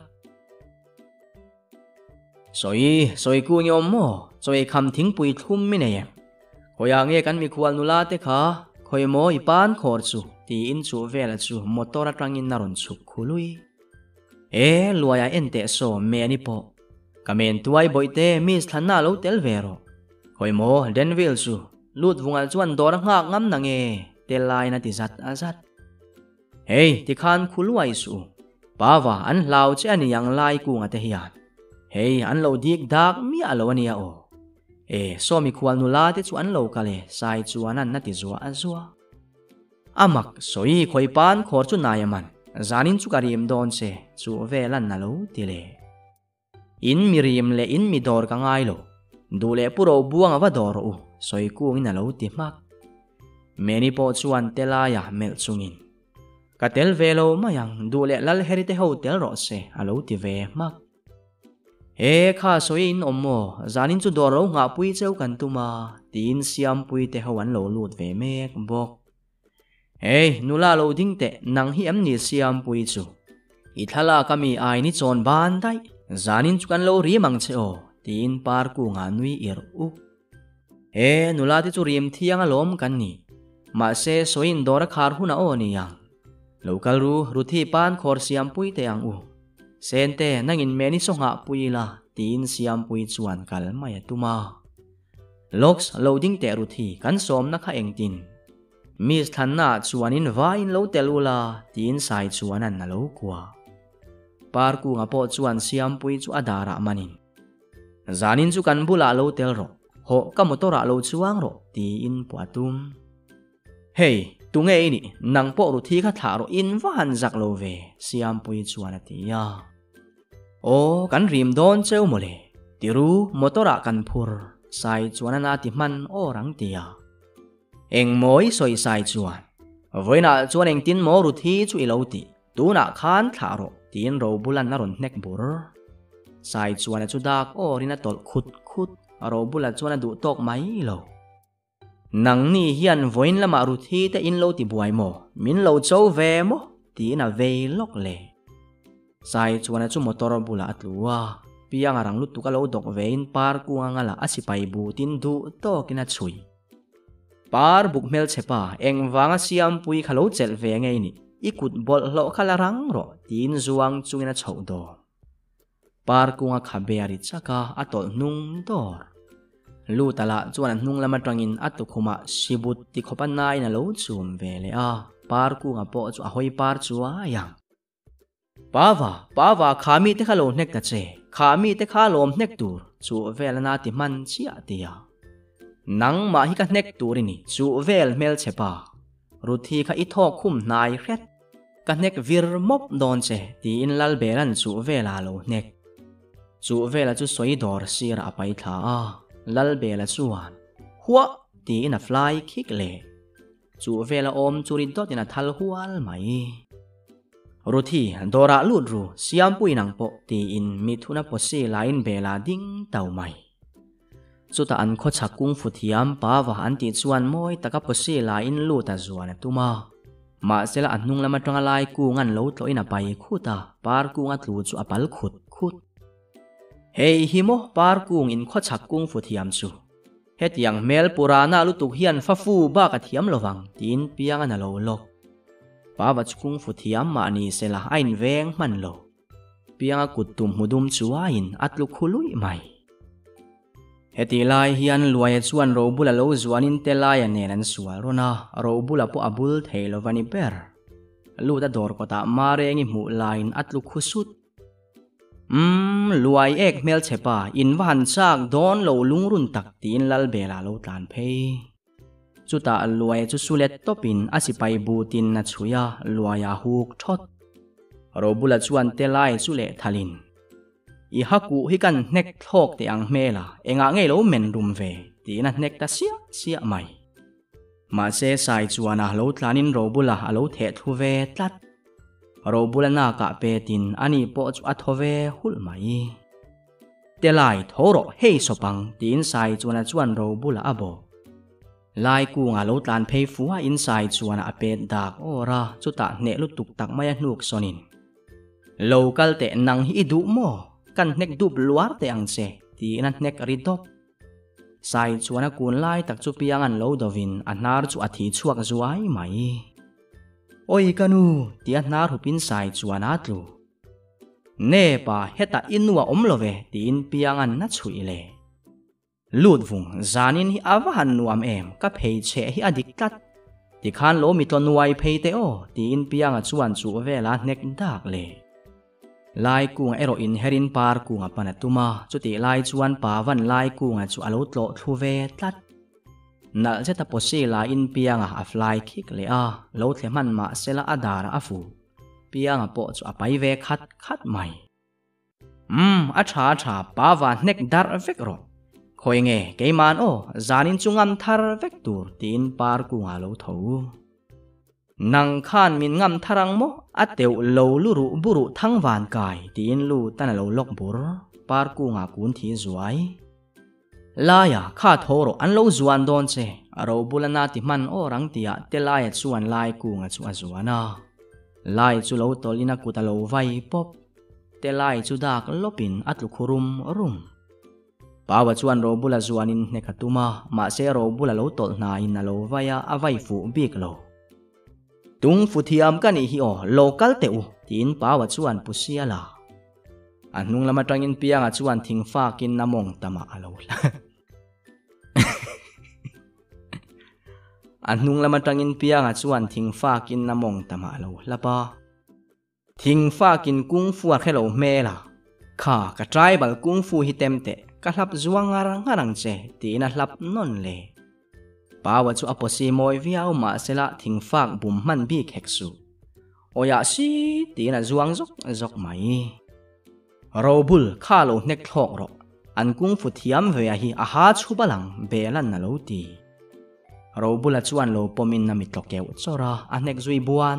Soi ku nyom mo, soi kham thing pui thum mi ne yem. Khoya nge kan mi khual nula te kha, khoi mo i pan khor chu, ti in chu vela chu motor atangin naron chu khului. Luaya ente so me ni po. Kamen tuai boite mis thana lo tel vero. Khoi mo denville chu, lut vungal chuan dor ngak ngam na nge, telai na ti zat azat. Ti khan khuluai su. Bawa an lau che ani yang lai ku nga te hian. An lo dik dak mi alo ania so mi khual nula te chu an lo kale sai chuan an na ti zua azua. Amak soi khoi pan khor chu nayaman. Zanin chu karim don se chu velan na lo ti le. In mirim le in mi dor ka ngai lo. Du le puro buang ava dor soi ku ngin na lo ti mak. Meni po chuan telaya mel chungin. Katel velo mayang du le lal herite hotel ro se alo ti ve mak. Kha soi in mo zanin chu dor ro nga pui cheu kan tuma tin siam pui te hoan lo lut ve mek bok. Nula lo ding te nang hi am ni siam pui chu. I thala kami ai ni chon ban dai zanin chu kan lo ri mang che tin par ku nga nui ir u. Nula ti chu rim thiang alom kan ni. Ma se soin dor khar huna ni yang. Local ruthi pan khor siam pui te ang Sente nangin meni songa pui la tin siam pui chuan kal maya tuma. Loks loading te ruthi kan som na kha engtin. Mis thanna chuanin vain lo telula tin sai chuanan na lo kwa. Par ku nga po chuan siam pui chu adara manin. Zanin chu kan bula lo tel ro. Ho ka motora lo chuang ro ti in puatum. Tunge ini nang po ruthi kha tharo in van zak lo ve siam pui chuan atia. Kan rim don cheu mole. Tiru motora kan phur sai chuan na ti man rang tia. Eng moi soi sai chuan. Voina chuan eng tin mo ruthi chu iloti. Tu na khan tharo tin ro bulan na ron nek bur. Sai chuan chu dak rina tol khut ro bulan chuan du tok mai lo. Nang ni hian voin lama ruthi te in lo ti buai mo min lo chou ve mo ti na ve lok le. Sai chuan chu motor bula atlua piang arang lutu ka lo dok vein par ku ngala asipai butin du to kina chui. Par buk mel chepa eng wanga siam pui khalo chel ve ngei ni ikut bol lo khalarang ro tin zuang chungina chho do. Par ku nga khabeari chaka atol nung dor. lu tala chuan an hnung lama tangin atu khuma sibut ti khopanai na lo chum ve le a par ku nga po chu a hoi par chuwa yang pawa khami te khalo nek ta che khami te kha lom nek tur chu velana ti man chia tia nang ma hi ka nek turini chu vel mel chepa ruthi kha i thok khum nai hret ka nek vir mop don che ti in lal belan chu vela lo nek chu vela chu soi dor sira apai tha a lal bela chuan huwa ti in a fly kick le chu vela om churi dot in a thal hual mai ruthi dora ludru siam pui nang po ti in mithuna posi line bela ding tau mai chuta an kho chakung futhiam pawa an ti chuan moi taka posi la in lu ta zuan tuma ma sela annung lama tanga lai ku ngan lo tlo ina pai khuta par ku nga tlu chu apal khut hei himo par kung in kho chakung futhiam chu hetiang mel purana lutuk hian fafu ba ka thiam lowang tin pianga na lo lok pawa chukung futhiam ma ni sela ain veng man lo pianga kutum mudum chuwa in atlu khului mai heti lai hian luai chuan ro bula lo zuanin te lai anen an sual rona ro bula po abul theilo vani per lu da dor kota mare ngi mu line atlu khusut luai ek mel chepa in van chak don lo lungrun tak tin lal bela lo tlan phei chuta luai chu sulet topin asipai butin na chuya luaya huk thot ro bula chuan te lai chu le thalin i haku hi kan nek thok te ang mela enga ngei lo men rum ve ti na nek ta sia mai ma se sai chuana lo tlanin ro bula alo the thu ve tlat ro bula na ka pe tin ani po chu athove hul mai te lai thoro hei sopang tin sai chuana chuan ro bula abo lai ku nga lo tlan phei fuwa inside chuana apet dak ora chuta ne lu tuk tak maya nuk sonin local te nang hi du mo kan nek dup luar te ang che ti na nek ridop sai chuana kun lai tak chu piangan lo dovin anar chu athi chuak zuai mai oi kanu ti anar hupin sai chuana tlu ne pa heta inwa omlove tin piangan na chui le ludvung zanin hi awahan nuam em ka phei che hi adik tat ti khan lo mi ton nuai phei te o tin pianga chuan chu vela nek dak le lai kunga ero in herin par kunga panatuma chuti lai chuan pawan lai kunga chu alo tlo thuve tlat nal cheta posi la in pianga a fly kick le a lo thleman ma sela adara afu pianga po chu apai ve khat mai a tha pawa nek dar vek ro khoi nge keiman o zanin chungam thar vek tur tin par kunga lo tho nang khan min ngam tharang mo ateu lo luru buru thangwan kai tin lu tan lo lok bur par ku nga kun thi zuai laya kha thoro an lo zuan don che aro bulana ti man o rang tia te lai chuan lai ku nga chu azuana lai chu lo tolina kutalo vai pop te lai chu dak lopin atlu khurum rum pawa chuan ro bula zuanin nekatuma ma se ro bula lo tol na in lo vaya avai fu bik lo tung futhiam kani hi o local teu tin pawa chuan pusiala anung lama tangin pianga chuan thingfa kin namong tama alo anung lama tangin pianga chuan thingfa kin namong tama alo lapa thingfa kin kung fu a khelo mela kha ka tribal kung fu hi temte ka hlap zuangar ngarang che tina hlap non le pawa chu aposi moi viau ma sela thingfak bum man bi kheksu oya si tina zuang zok mai robul khalo nek thok ro an kung fu thiam ve hi a ha chu balang belan na lo ti robula chuan lo pomin na mitlokeu chora anek zui buan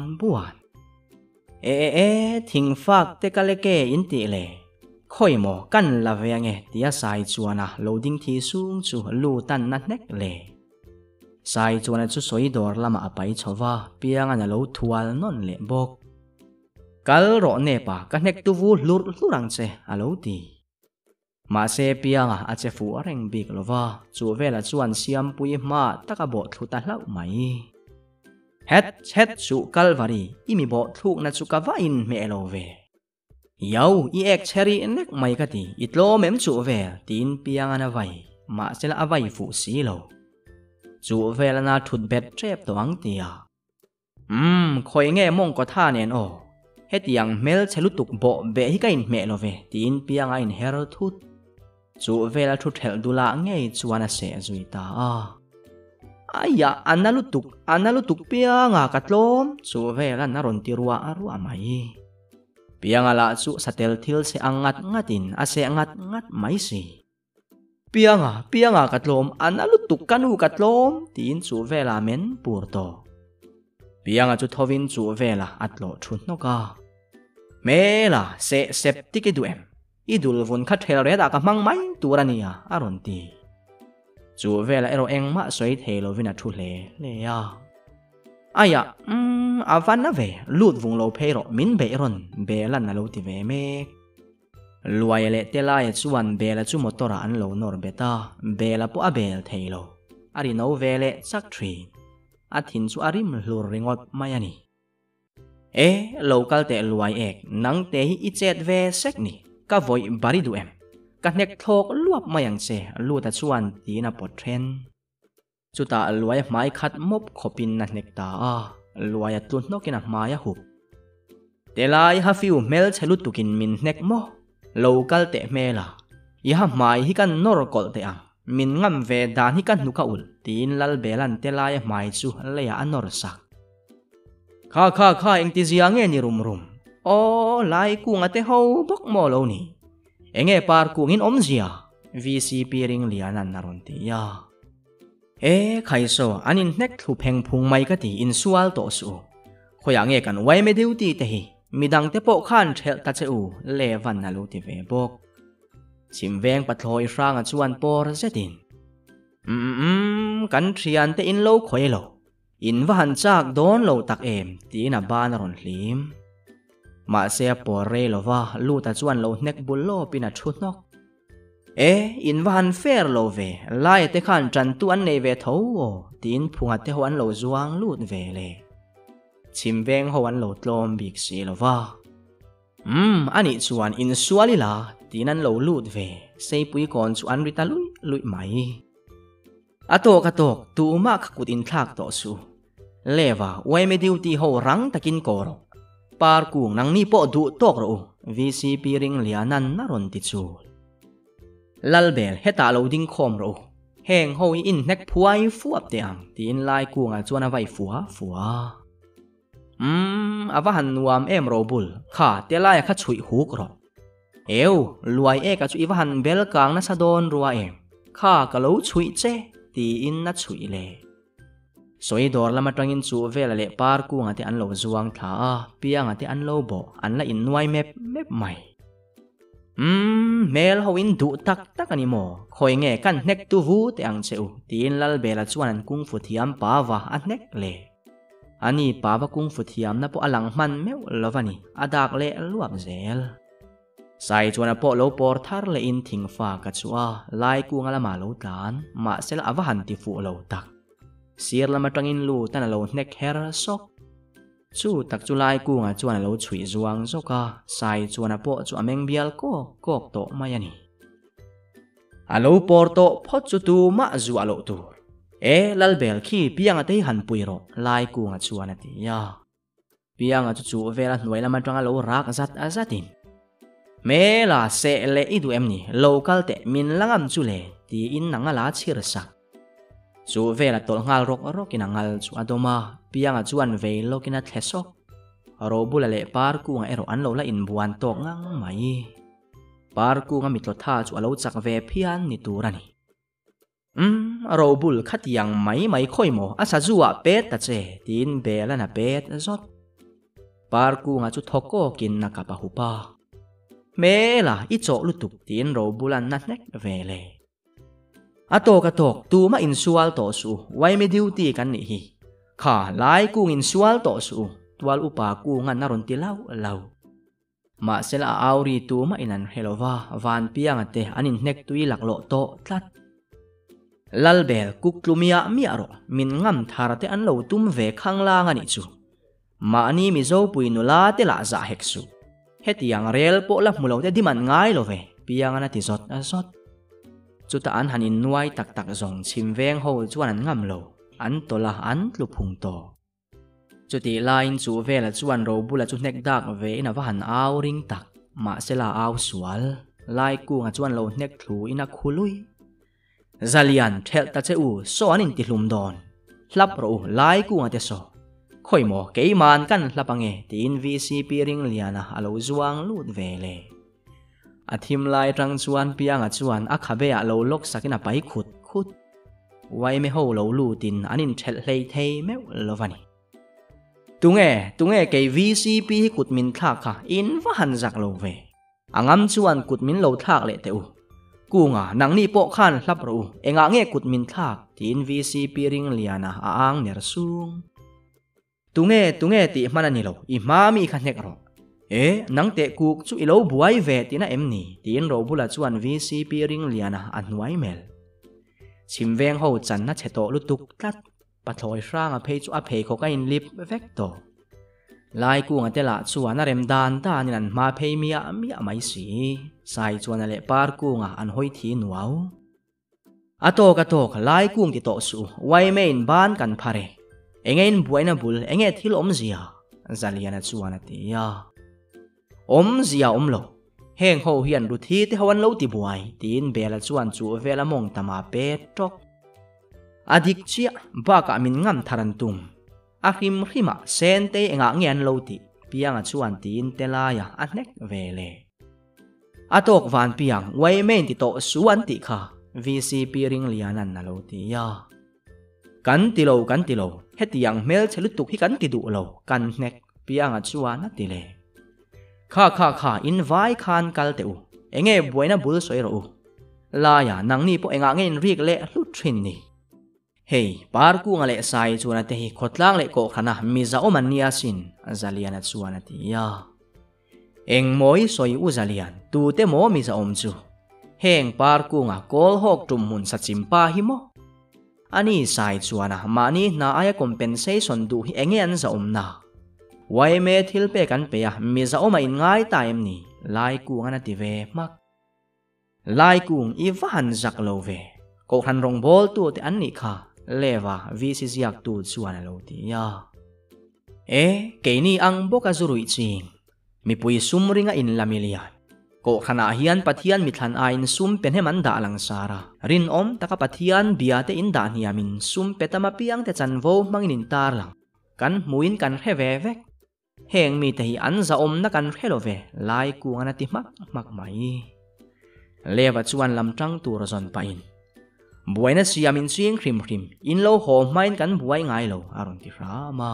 e thingfak te kaleke inti le khoi mo kan la ve nge tia sai chuana loading thi sung chu lu tan na nek le sai chuan chu soi dor lama apai chowa pianga na lo thual non le bok kal ro ne pa ka nek tu vu lurang che alo ti ma se pianga a che fu areng bik lova chu vela chuan siam pui ma taka bo thuta hlau mai het chu kalvari imi bo thuk na chu ka va in me lo ve yau i ek cheri nek mai ka ti itlo mem chu ve tin pianga na vai mà sẽ là vay phụ xí lâu chủ về là na thụt bẹt trép tổ áng tìa khôi nghe mong có tha nền ồ hết yang mel sẽ lúc tục bộ bể hi cái mẹ lo về tin piang ai her thút chủ về là thút hel du la nghe chuan sẽ duy ta aya anna lúc tục piang cắt lom chủ về là na ron tirua mai piang la chu satel thil se angat ngatin ase angat ngat mai si piang cắt lom anna lúc tục kanu cắt lom tin chủ về là men pur to piang chu thovin chủ về là atlo thun no ka mẹ là sẽ septic cái đuem idul vốn khát theo đấy đã cả mang máy turania aron ti chủ về là ero eng ma xoay theo lo vina thu lệ aya avan na về lụt vùng lâu phê rồi min bể ron bể lần là lâu thì về mẹ loài lệ tê lai chuan bể là chu motor an lâu nor beta bể là po abel theo lo ari nấu về lệ sắc tree athin chu arim lur ringot mayani local te luai ek nang te hi ichet ve sek ni ka voi bari du em ka nek thok luap mayang che lu ta chuan ti na pot thren chuta luai mai khat mop khopin na nek ta luai tu nokina maya hup te lai ha fiu mel chelut tukin min nek mo local te mela i ha mai hi kan nor kol te ang min ngam ve dan hi kan nuka ul tin lal belan te lai mai chu leya anor sak kha anh ti zia nghe ni rum lai ku nga te ho bok mo lo ni enge par ku ngin om zia vcp ring lianan naron ti ya khai so anin nek thu pheng phung mai ka ti in sual to su khoya nge kan wai me deu ti te hi midang te po khan thel ta che u le van na lo ti ve bok chim veng patloi rang a chuan por zetin kan thian te in lo khoi lo in van chak don lo tak em ti na ban ron hlim ma se pore lo wa lu ta chuan lo nek bul lo pina thut nok in van fair lo ve lai te khan tran tu an nei ve tho tin phunga te ho an lo zuang lut ve le chim veng ho an lo tlom bik si lo wa ani chuan in suali la tin an lo lut ve sei pui kon chu an rita lui mai atok tu ma khakut in thak to su lewa wai me duty ho rang takin koro par kung nang ni po du tok ro vcp ring lianan na ron ti chu lalbel heta lo ding khom ro heng ho in nek phuai fuap te ang tin lai kung a chuan a vai fuwa ava han nuam em ro bul kha te lai kha chui huk ro luai e ka chu iwa han bel kang na sadon ruwa em kha ka lo chui che ti in na chui le soi dor lama tangin chu vela le par ku nga te an lo zuang tha pianga te an lo bo an la in nuai mep mai mel ho in du tak ani mo khoi nge kan nek tu vu te ang cheu tin lal bela chuan an kung fu thiam pa wa an nek le ani pa wa kung fu thiam na po alang man meu lovani adak le luap zel sai chuan a po lo por thar le in thing fa ka chua lai ku nga lama lo tan ma sel awahan ti fu lo tak sir lama tangin lu tan lo nek her sok chu tak chu lai ku nga chuan lo chui zuang zoka sai chuan a po chu ameng bial kok to mayani alo por to phot chu tu ma zu alo tu lal bel khi piang ate han puiro lai ku nga chuan ati ya piang a chu vela hnuai lama tanga lo rak zatin me la se le idu em ni local te min langam chu le ti in nanga la chir sa chu vela tol ngal rok in ngal chu adoma pianga chuan ve lokina thesok ro bulale par ku nga ero an lo la in buan tok ngang mai par ku nga mitlo tha chu alo chak ve phian ni turani ro bul khat yang mai khoi mo asa zuwa pet ta che tin bela na pet zot par ku nga chu thoko kin na ka pa hupa me la i cho lutuk tin ro bulan na nek ve le atok tu ma in sual to su wai me duty kan ni hi kha lai ku in sual to su twal upa ku nga naron ti lau ma sela auri tu ma inan helova van piang ate anin nek tui laklo to tlat lalbel kuklumia mi aro min ngam tharate an lo tum ve khangla ngani chu ma ani mi zo puinula te la za heksu hetiang rel po la mulo te diman ngai lo ve piang ana ti zot chu ta an hanin nuai tak tak zong chim veng ho chuan an ngam lo an tola an tluphung to chu ti lain chu vela chuan ro bula chu nek dak ve na wa han aw ring tak ma sela aw sual lai ku nga chuan lo nek thlu ina khului zalian thel ta che u so anin ti hlum don hlap ro lai ku nga te so khoi mo keiman kan hlapange tin VCP ring liana alo zuang lut vele athim lai tang chuan pianga chuan a khabe a lo lok sakina pai khut khut wai me ho lo lutin anin thel hlei thei meu lovani tunge ke VCP kut min thak kha in va han zak lo ve angam chuan kut min lo thak le teu kunga nangni po khan hlap ro enga nge kut min thak tin VCP ring liana a ang ner sung tunge ti manani lo I mami khan nek ro nang te kuk chu ilo buai ve tina emni tin ro bula chuan VCP ring liana an nuai mel chimveng ho chan na cheto lutuk tlat pathoi hrang a phei chu a phei khoka in lip vek to lai ku nga tela chuan a rem dan ta nin an ma phei mi a mai si sai chuan a le par ku nga an hoi thi nuau atok lai ku ti to su wai main ban kan phare engein buaina bul enge thil om zia zaliana chuan a ti ya om zia om lo heng ho hian ru thi te hawan lo ti buai tin bela chuan chu vela mong tama pe tok adik chia ba ka min ngam tharan tum ahim rima sente enga ngian lo ti pianga chuan tin telaya anek vele atok van piang wai men ti to suan ti kha VCP ring lianan na lo ti ya kan ti lo hetiang mel chelutuk hi kan ti du lo kan nek pianga chuan a ti le kha in vai khan kal teu enge buaina bul soi ro laya nangni po enga ngen rik le hlu thin ni hei par ku ngale sai chuan te hi khotlang le ko khana miza oman nia sin zaliana chuan ati ya eng moi soi u zalian tu te mo miza om chu heng par ku nga kol hok tum mun sa chimpa hi mo ani sai chuana mani na aya compensation du hi engen za om na wai me thil pe kan pe ya miza oma in ngai time ni lai ku ngana ti ve mak lai kung I van zak lo ve ko han rong bol tu te an ni kha lewa VCC yak tu chuan lo ti ya ke ni ang boka zurui ching mi pui sumringa in lamilian ko khana hian pathian mi thlan ain sum pen heman da lang sara rin om taka pathian bia te in da hiamin sum petama piang te chan vo mangin in tar lang kan muin kan heve vek heng mi te hi an za om na kan khelo ve lai ku ngana ti mak mai lewa chuan lam tang tur zon pa in buaina siamin ching khrim in lo ho main kan buai ngai lo aron ti rama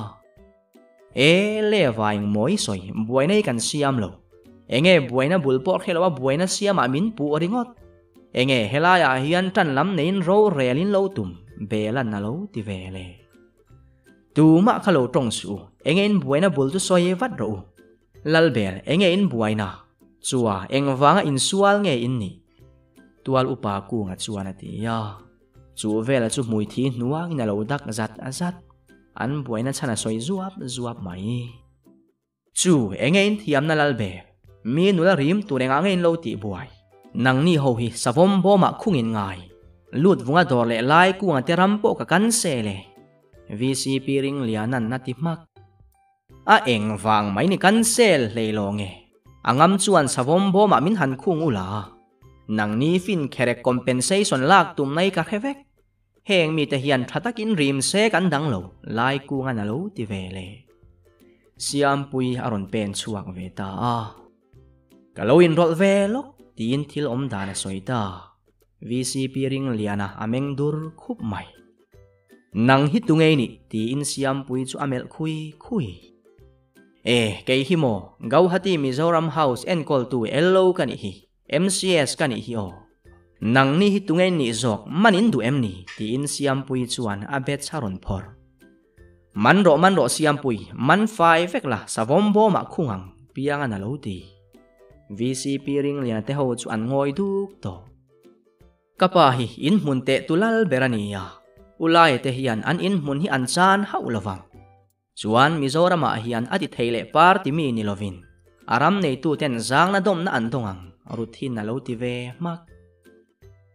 lewa ing moi soi buaina kan siam lo enge buaina bulpo khelawa buaina siam amin pu oringot enge helaya hian tan lam nein ro relin lo tum belan na lo ti vele tu ma khalo tong su enge in buaina bul tu soi vat ro lalbel enge in buaina chua engwanga in sual nge in ni tual upa ku nga chuan ati ya chu vela chu mui thi nuang in lo dak azat an buaina chana soi zuap mai chu enge in thiam na lalbe mi nula rim tu renga ngein lo ti buai nang ni ho hi savom bo ma khungin ngai lut vunga dor le lai ku nga te rampo ka kan se le VCP ring lianan na ti mak a eng wang mai ni kan sel leilonge angam chuan savom bo ma min han khung ula nang ni fin kherek compensation lak tum nai ka khevek heng mi te hian thatakin rim se kan dang lo lai ku nga na lo ti vele siam pui aron pen chuak ve ta Kalawin rol velok tin thil om dana soita VCP ring liana ameng dur khup mai nang hitungei ni tin siam pui chu amel khui kei hi mo Gauhati Mizoram House and Call to LO kani hi MCS kani hi o nang ni hitungei ni zok manin du em ni tin siam pui chuan abet charon phor man ro siam pui man fai vek la savombo ma khungang pianga na lo ti VCP ring lian te ho chu an ngoi duk to kapa hi in mun te tulal berania ulai te hian an in mun hi an chan hau lawang chuan Mizoram a hian ati theile par ti mi ni lovin aram nei tu ten zang na dom na an dongang ruthin na lo ti ve mak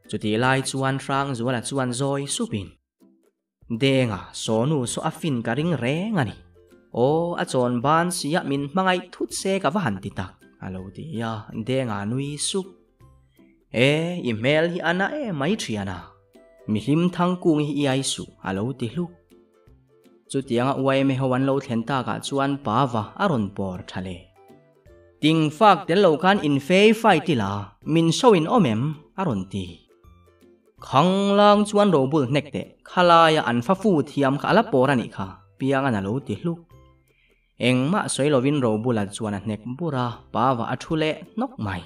Chu ti lai chuan rang zu la chuan zoi supin denga sonu so afin ka ring re ngani o a chon ban sia min mangai thut se ka van ti tak alo ti ya denga nui sup email hi ana mai thiana mi him thang kung hi ai su alo ti lu chu tianga uai me howan lo thlen ta ka chuan pawa aron por thale ting fak tel lo kan in fe fai ti la min so in omem aron ti khang lang chuan ro bul nek te khalaya an fa fu thiam kha ala porani kha pianga na lo ti lu engma soilovin ro bula chuan a nek bura pawa athule nok mai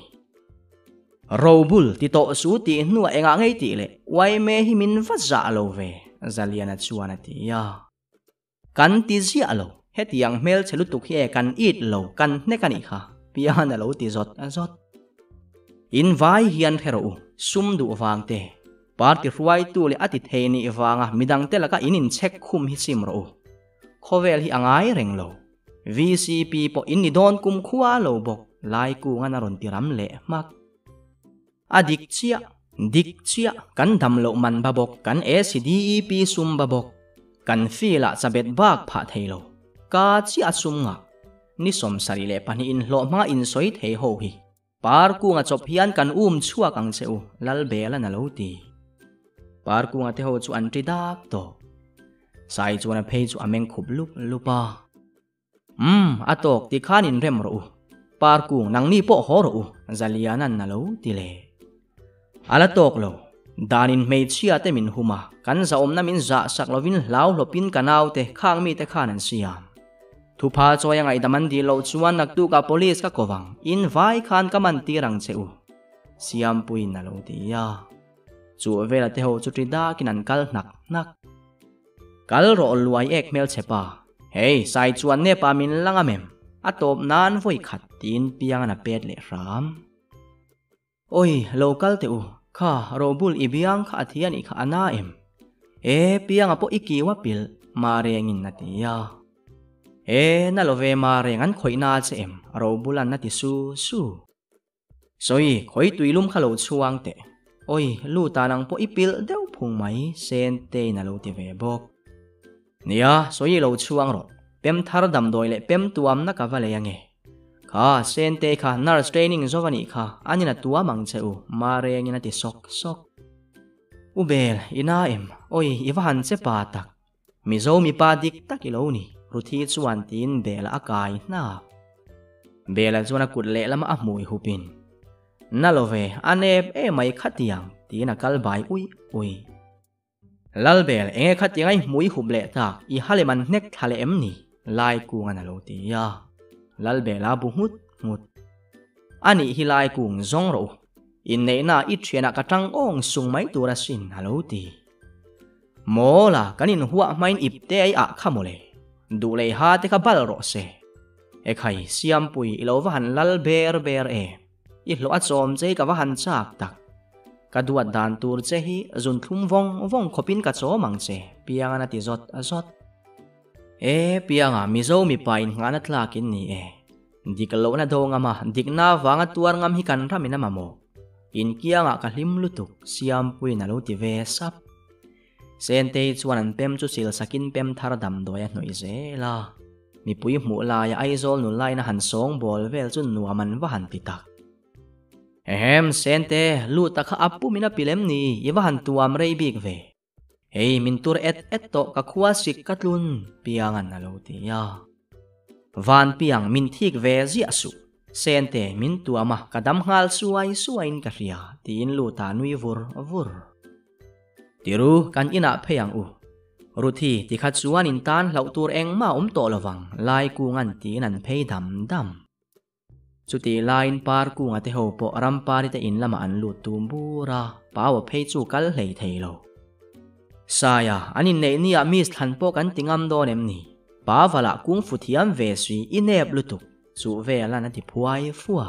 ro bul ti to su ti nuwa enga ngei ti le wai me hi min va za lo ve zaliana chuan ti ya kan ti zia lo hetiang mel chelu tuk hi kan eat lo kan nekani kha piana lo ti zot azot in vai hian hero sum du wang te party ruai tu le ati theini wanga midang te laka inin check khum hi sim ro khovel hi angai reng lo VCP po inni don kum khuwa lo bok lai ku nga naron tiram le mak adik chia kan dam lo man babok kan SDEP sum babok kan fila sabet bak pha thailo ka chia sum nga ni som sari le pani in lo ma in soi thei ho hi par ku nga chop hian kan chua kang cheu lal bela na lo ti par ku nga te ho chu an ti dak to sai chu na phei chu ameng khup lupa atok ti khan in rem ro par ku nang ni po ho ro zalianan na lo ti le ala tok lo danin mei chia te min huma kan za om na min za sak lovin lau lopin kanau te khang mi te khanan siam thu pha choya ngai daman di lo chuan nak tu ka police ka kowang in vai khan ka man ti rang cheu siam puin na lo ti ya chu vela te ho chu tri da kinan kal nak kal ro luai ek mel chepa hey sai chuan ne pa min langa mem atop nan voi khat tin piang na pet le ram oi local te kha robul ibiang kha athian i kha ana em piang apo ikiwa pil marengin na ti ya na love marengan khoina che em robulan na ti su soi khoi tuilum khalo chuang te oi lu ta nang po ipil deu phung mai sen te na lo ti ve bok nia soi lo chuang ro pem thar dam doi le pem tuam na ka vale yange kha sen te kha nurse training zovani kha anina tua mang cheu mareng ina ti sok ubel ina em oi iwan che pa tak mizo mi pa dik takilo ni ruthi chuan tin bela akai na bela chuan kut le lama a mui hupin nalove anep mai khatiang tina kalbai ui lalbel enge khatiangai mui huble tak i haleman nek thale em ni lai ku ngana lo ti ya lalbela bu ngut ani hilai kung zong ro in nei na i thiana ka tang ong sung mai tura sin halo ti mola kanin huwa main ipte ai a khamole du le ha te ka bal ro se e khai siam pui ilo van lal ber i lo a chom che ka van chak tak ka duat dan tur che hi zun thum vong khopin ka cho mang che pianga na ti zot azot pianga mizo mi pain ngana tlakin ni dikalo na do ngama dikna wanga tuar ngam hi kan ramina mamo in kianga ka hlim lutuk siam pui na lo ti ve sap sente chuan an pem chu sil sakin pem thar dam doya noi zela mi pui mu la ya aizol nu lai na han song bol vel chun nuaman wa han pitak sente lu takha apu mina pilem ni iwa han tuam rei bik ve min tur et to ka khuwa sik katlun piangan na lo ti ya van piang min thik ve zia su sente min tuama kadam hal suain ka ria tin lu ta nui vur tiru kan ina pheyang ruthi ti khat chuan in tan lau tur eng ma to lawang lai ku ngan ti nan phei dam chuti line par ku nga te ho po rampari te in lama an lut tumbura pawa phei chu kal hlei theilo saya anin nei nia mis than po kan tingam do nem ni pavala kung futhiam ve sui inep lutuk chu ve la na ti phuai fuwa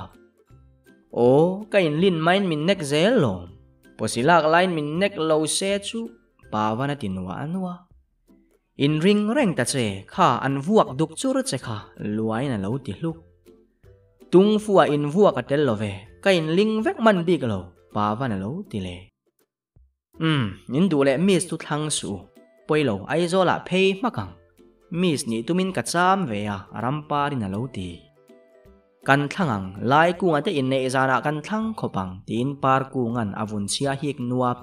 ka in lin main min nek zel lo posilak line min nek lo se chu pawa na tinwa anwa in ring reng ta che kha an vuak duk chur che kha luai na lo ti hluk tung fuwa in vuak atel lo ve ka in ling vek man big lo pawa na lo ti le Nhìn đủ lệ miss tu thăng su bôi lâu ai zo là pay mà càng miss ni tu min cả cham về rampa đi na lâu ti kan thang lai ku ngate in ne zara kan thang khopang tin par ku ngan avun sia hik nuap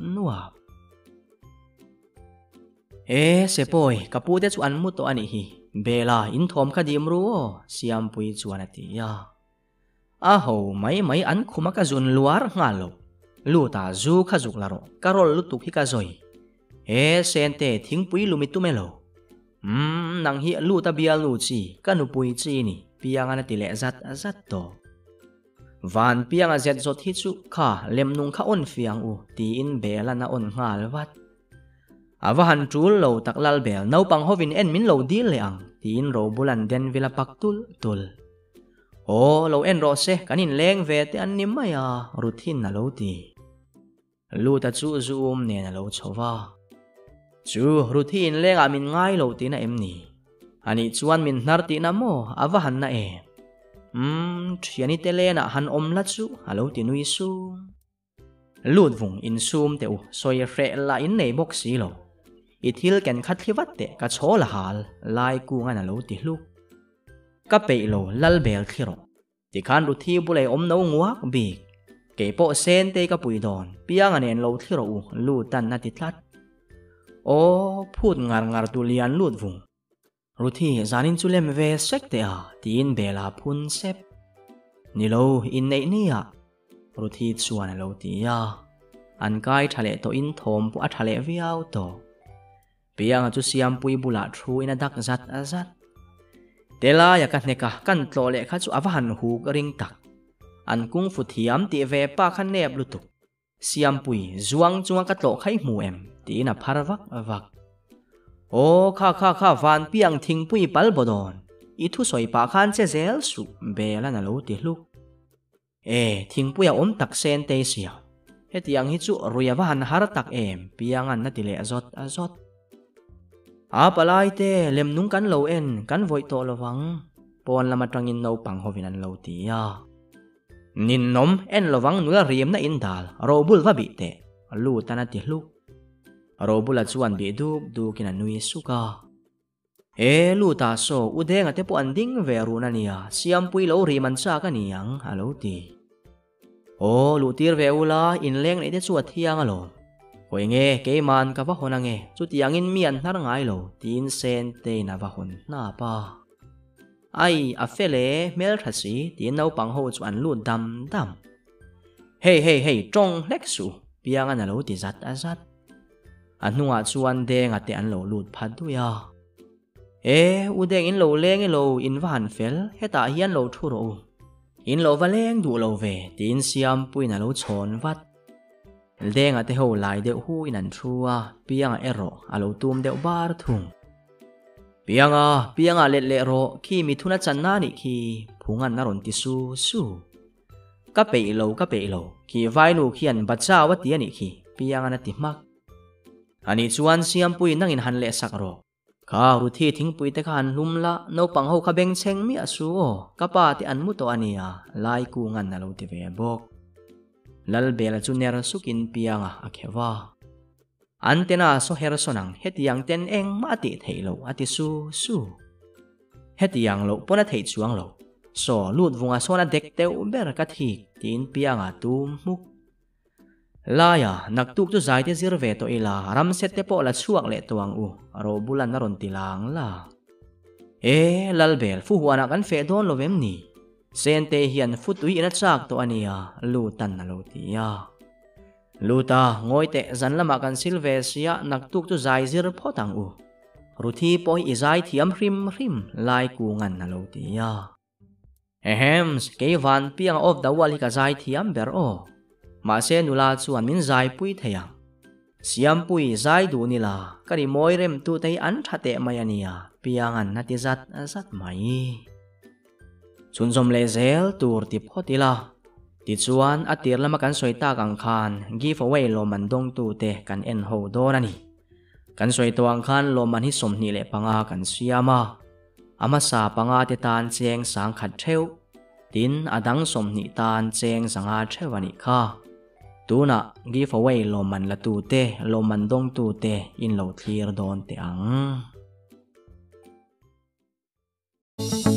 se poi kapute chu an mu to ani hi bela in thom kha dim ru siam pui chuan ati ya a ho mai an khuma ka zun luar ngalo lu ta zu kha zuk laro karol lu tuk hi ka zoi sente thing pui lu mi tu melo nang hi lu ta bia lu chi kanu pui chi ni piang ana tile zat to van piang a zet zot hi chu kha lem nung kha on fiang u ti in bela na on ngal wat avahan trul lo taklal bel nau pang hovin en min lo dil le ang tin ro bulan den vila paktul tul lo en ro se kanin leng ve te an nim maya routine na lo ti lu ta chu zoom ne na lo chowa chu routine leng a min ngai lo ti na em ni ani chuan min nar ti na mo avahan na thiani te le na han om la chu alo ti nui su lut vung in sum te u soi re la in nei bok si lo ithil ken khat thiwat te ka chola hal lai ku ngana lo ti hluk ka pe lo lal bel thiro ti khan ru thi bulai om no nguak bi ke po sen te ka pui don piang anen lo thiro u lu tan na ti thlat phut ngar tu lian lut vung ru thi zanin chulem ve sek te tin bela phun sep ni lo in nei ni ru thi chuan lo ti ya an kai thale to in thom pu a thale viau to piang chu siam pui bula thu ina dak zat azat tela ya ka neka kan tlo le kha chu awahan hu ring tak an kung fu thiam ti ve pa khan nep lutuk siam pui zuang chunga ka tlo khai mu em ti na pharwak awak kha van piang thing pui pal bodon I thu soi pa khan che zel su bela na lo ti hluk thing pui a om tak sen te sia hetiang hi chu ruyawa han har tak em piangan na tile azot palai te lem nung kan lo en kan voi to lowang pon lama tangin no pang hovin an lo ti ya nin nom en lowang nula riem na indal robul va bi te lu tana ti hluk robula chuan bi du kina nui suka lu ta so udenga te po anding veru na nia siam pui lo ri man cha ka niang alo ti lu tir veula in leng nei te chu thiang alo Hoi nge ke man ka va hona nge chu tiangin mian nar ngai lo tin sen te na va hon na pa ai a fele mel thasi tin no pang ho chu an lu dam hey trong lek su piang an lo ti zat azat anunga chuan de nga te an lo lut phat du ya udeng in lo leng lo in van fel heta hian lo thu ro in lo va leng du lo ve tin siam pui na lo chon wat Denga te ho lai deu hu inan thua pianga ero alo tum deu bar thung pianga le ro khi mi thuna channa ni khi phungan naron ti su ka pe lo khi vai nu khian bacha wa ti ani khi pianga na ti mak ani chuan siam pui nang in han le sak ro kha ru thi thing pui te khan lumla no pang ho kha beng cheng mi asu ka pa ti an mu to ania lai ku ngan na lo ti ve bok lal bela chu ner sukin pianga akhewa antena so her sonang hetiang ten eng ma ti theilo ati su hetiang lo pona thei chuang lo so lut vunga sona dek teu ber ka thi tin pianga tu muk laya naktuk tu zai te zir ve to ila ram set te po la chuak le tuang u ro bulan naron tilang la lal bel fu huana kan fe don lo vem ni Sente hian futui ina chak to ania lutan na lo tia luta ngoi te zan lama kan silvesia naktuk tu zai zir photang u ruthi poi izai thiam hrim lai ku ngan na lo tia ke van piang of the wall ka zai thiam ber ma se nula chuan min zai pui theya siam pui zai du nila kari moi rem tu tei an thate mayania piangan na ti zat mai Chunzom le zel tur tip hotila ti chuan atir lama kan soita kang khan giveaway lo man dong tu te kan en ho don ani kan soi to ang khan lo man hi som ni le panga kan siama ama sa panga te tan cheng sang khat theu tin adang som ni tan cheng sanga thewani kha tuna giveaway lo man la tu te lo man dong tu te in lo clear don te ang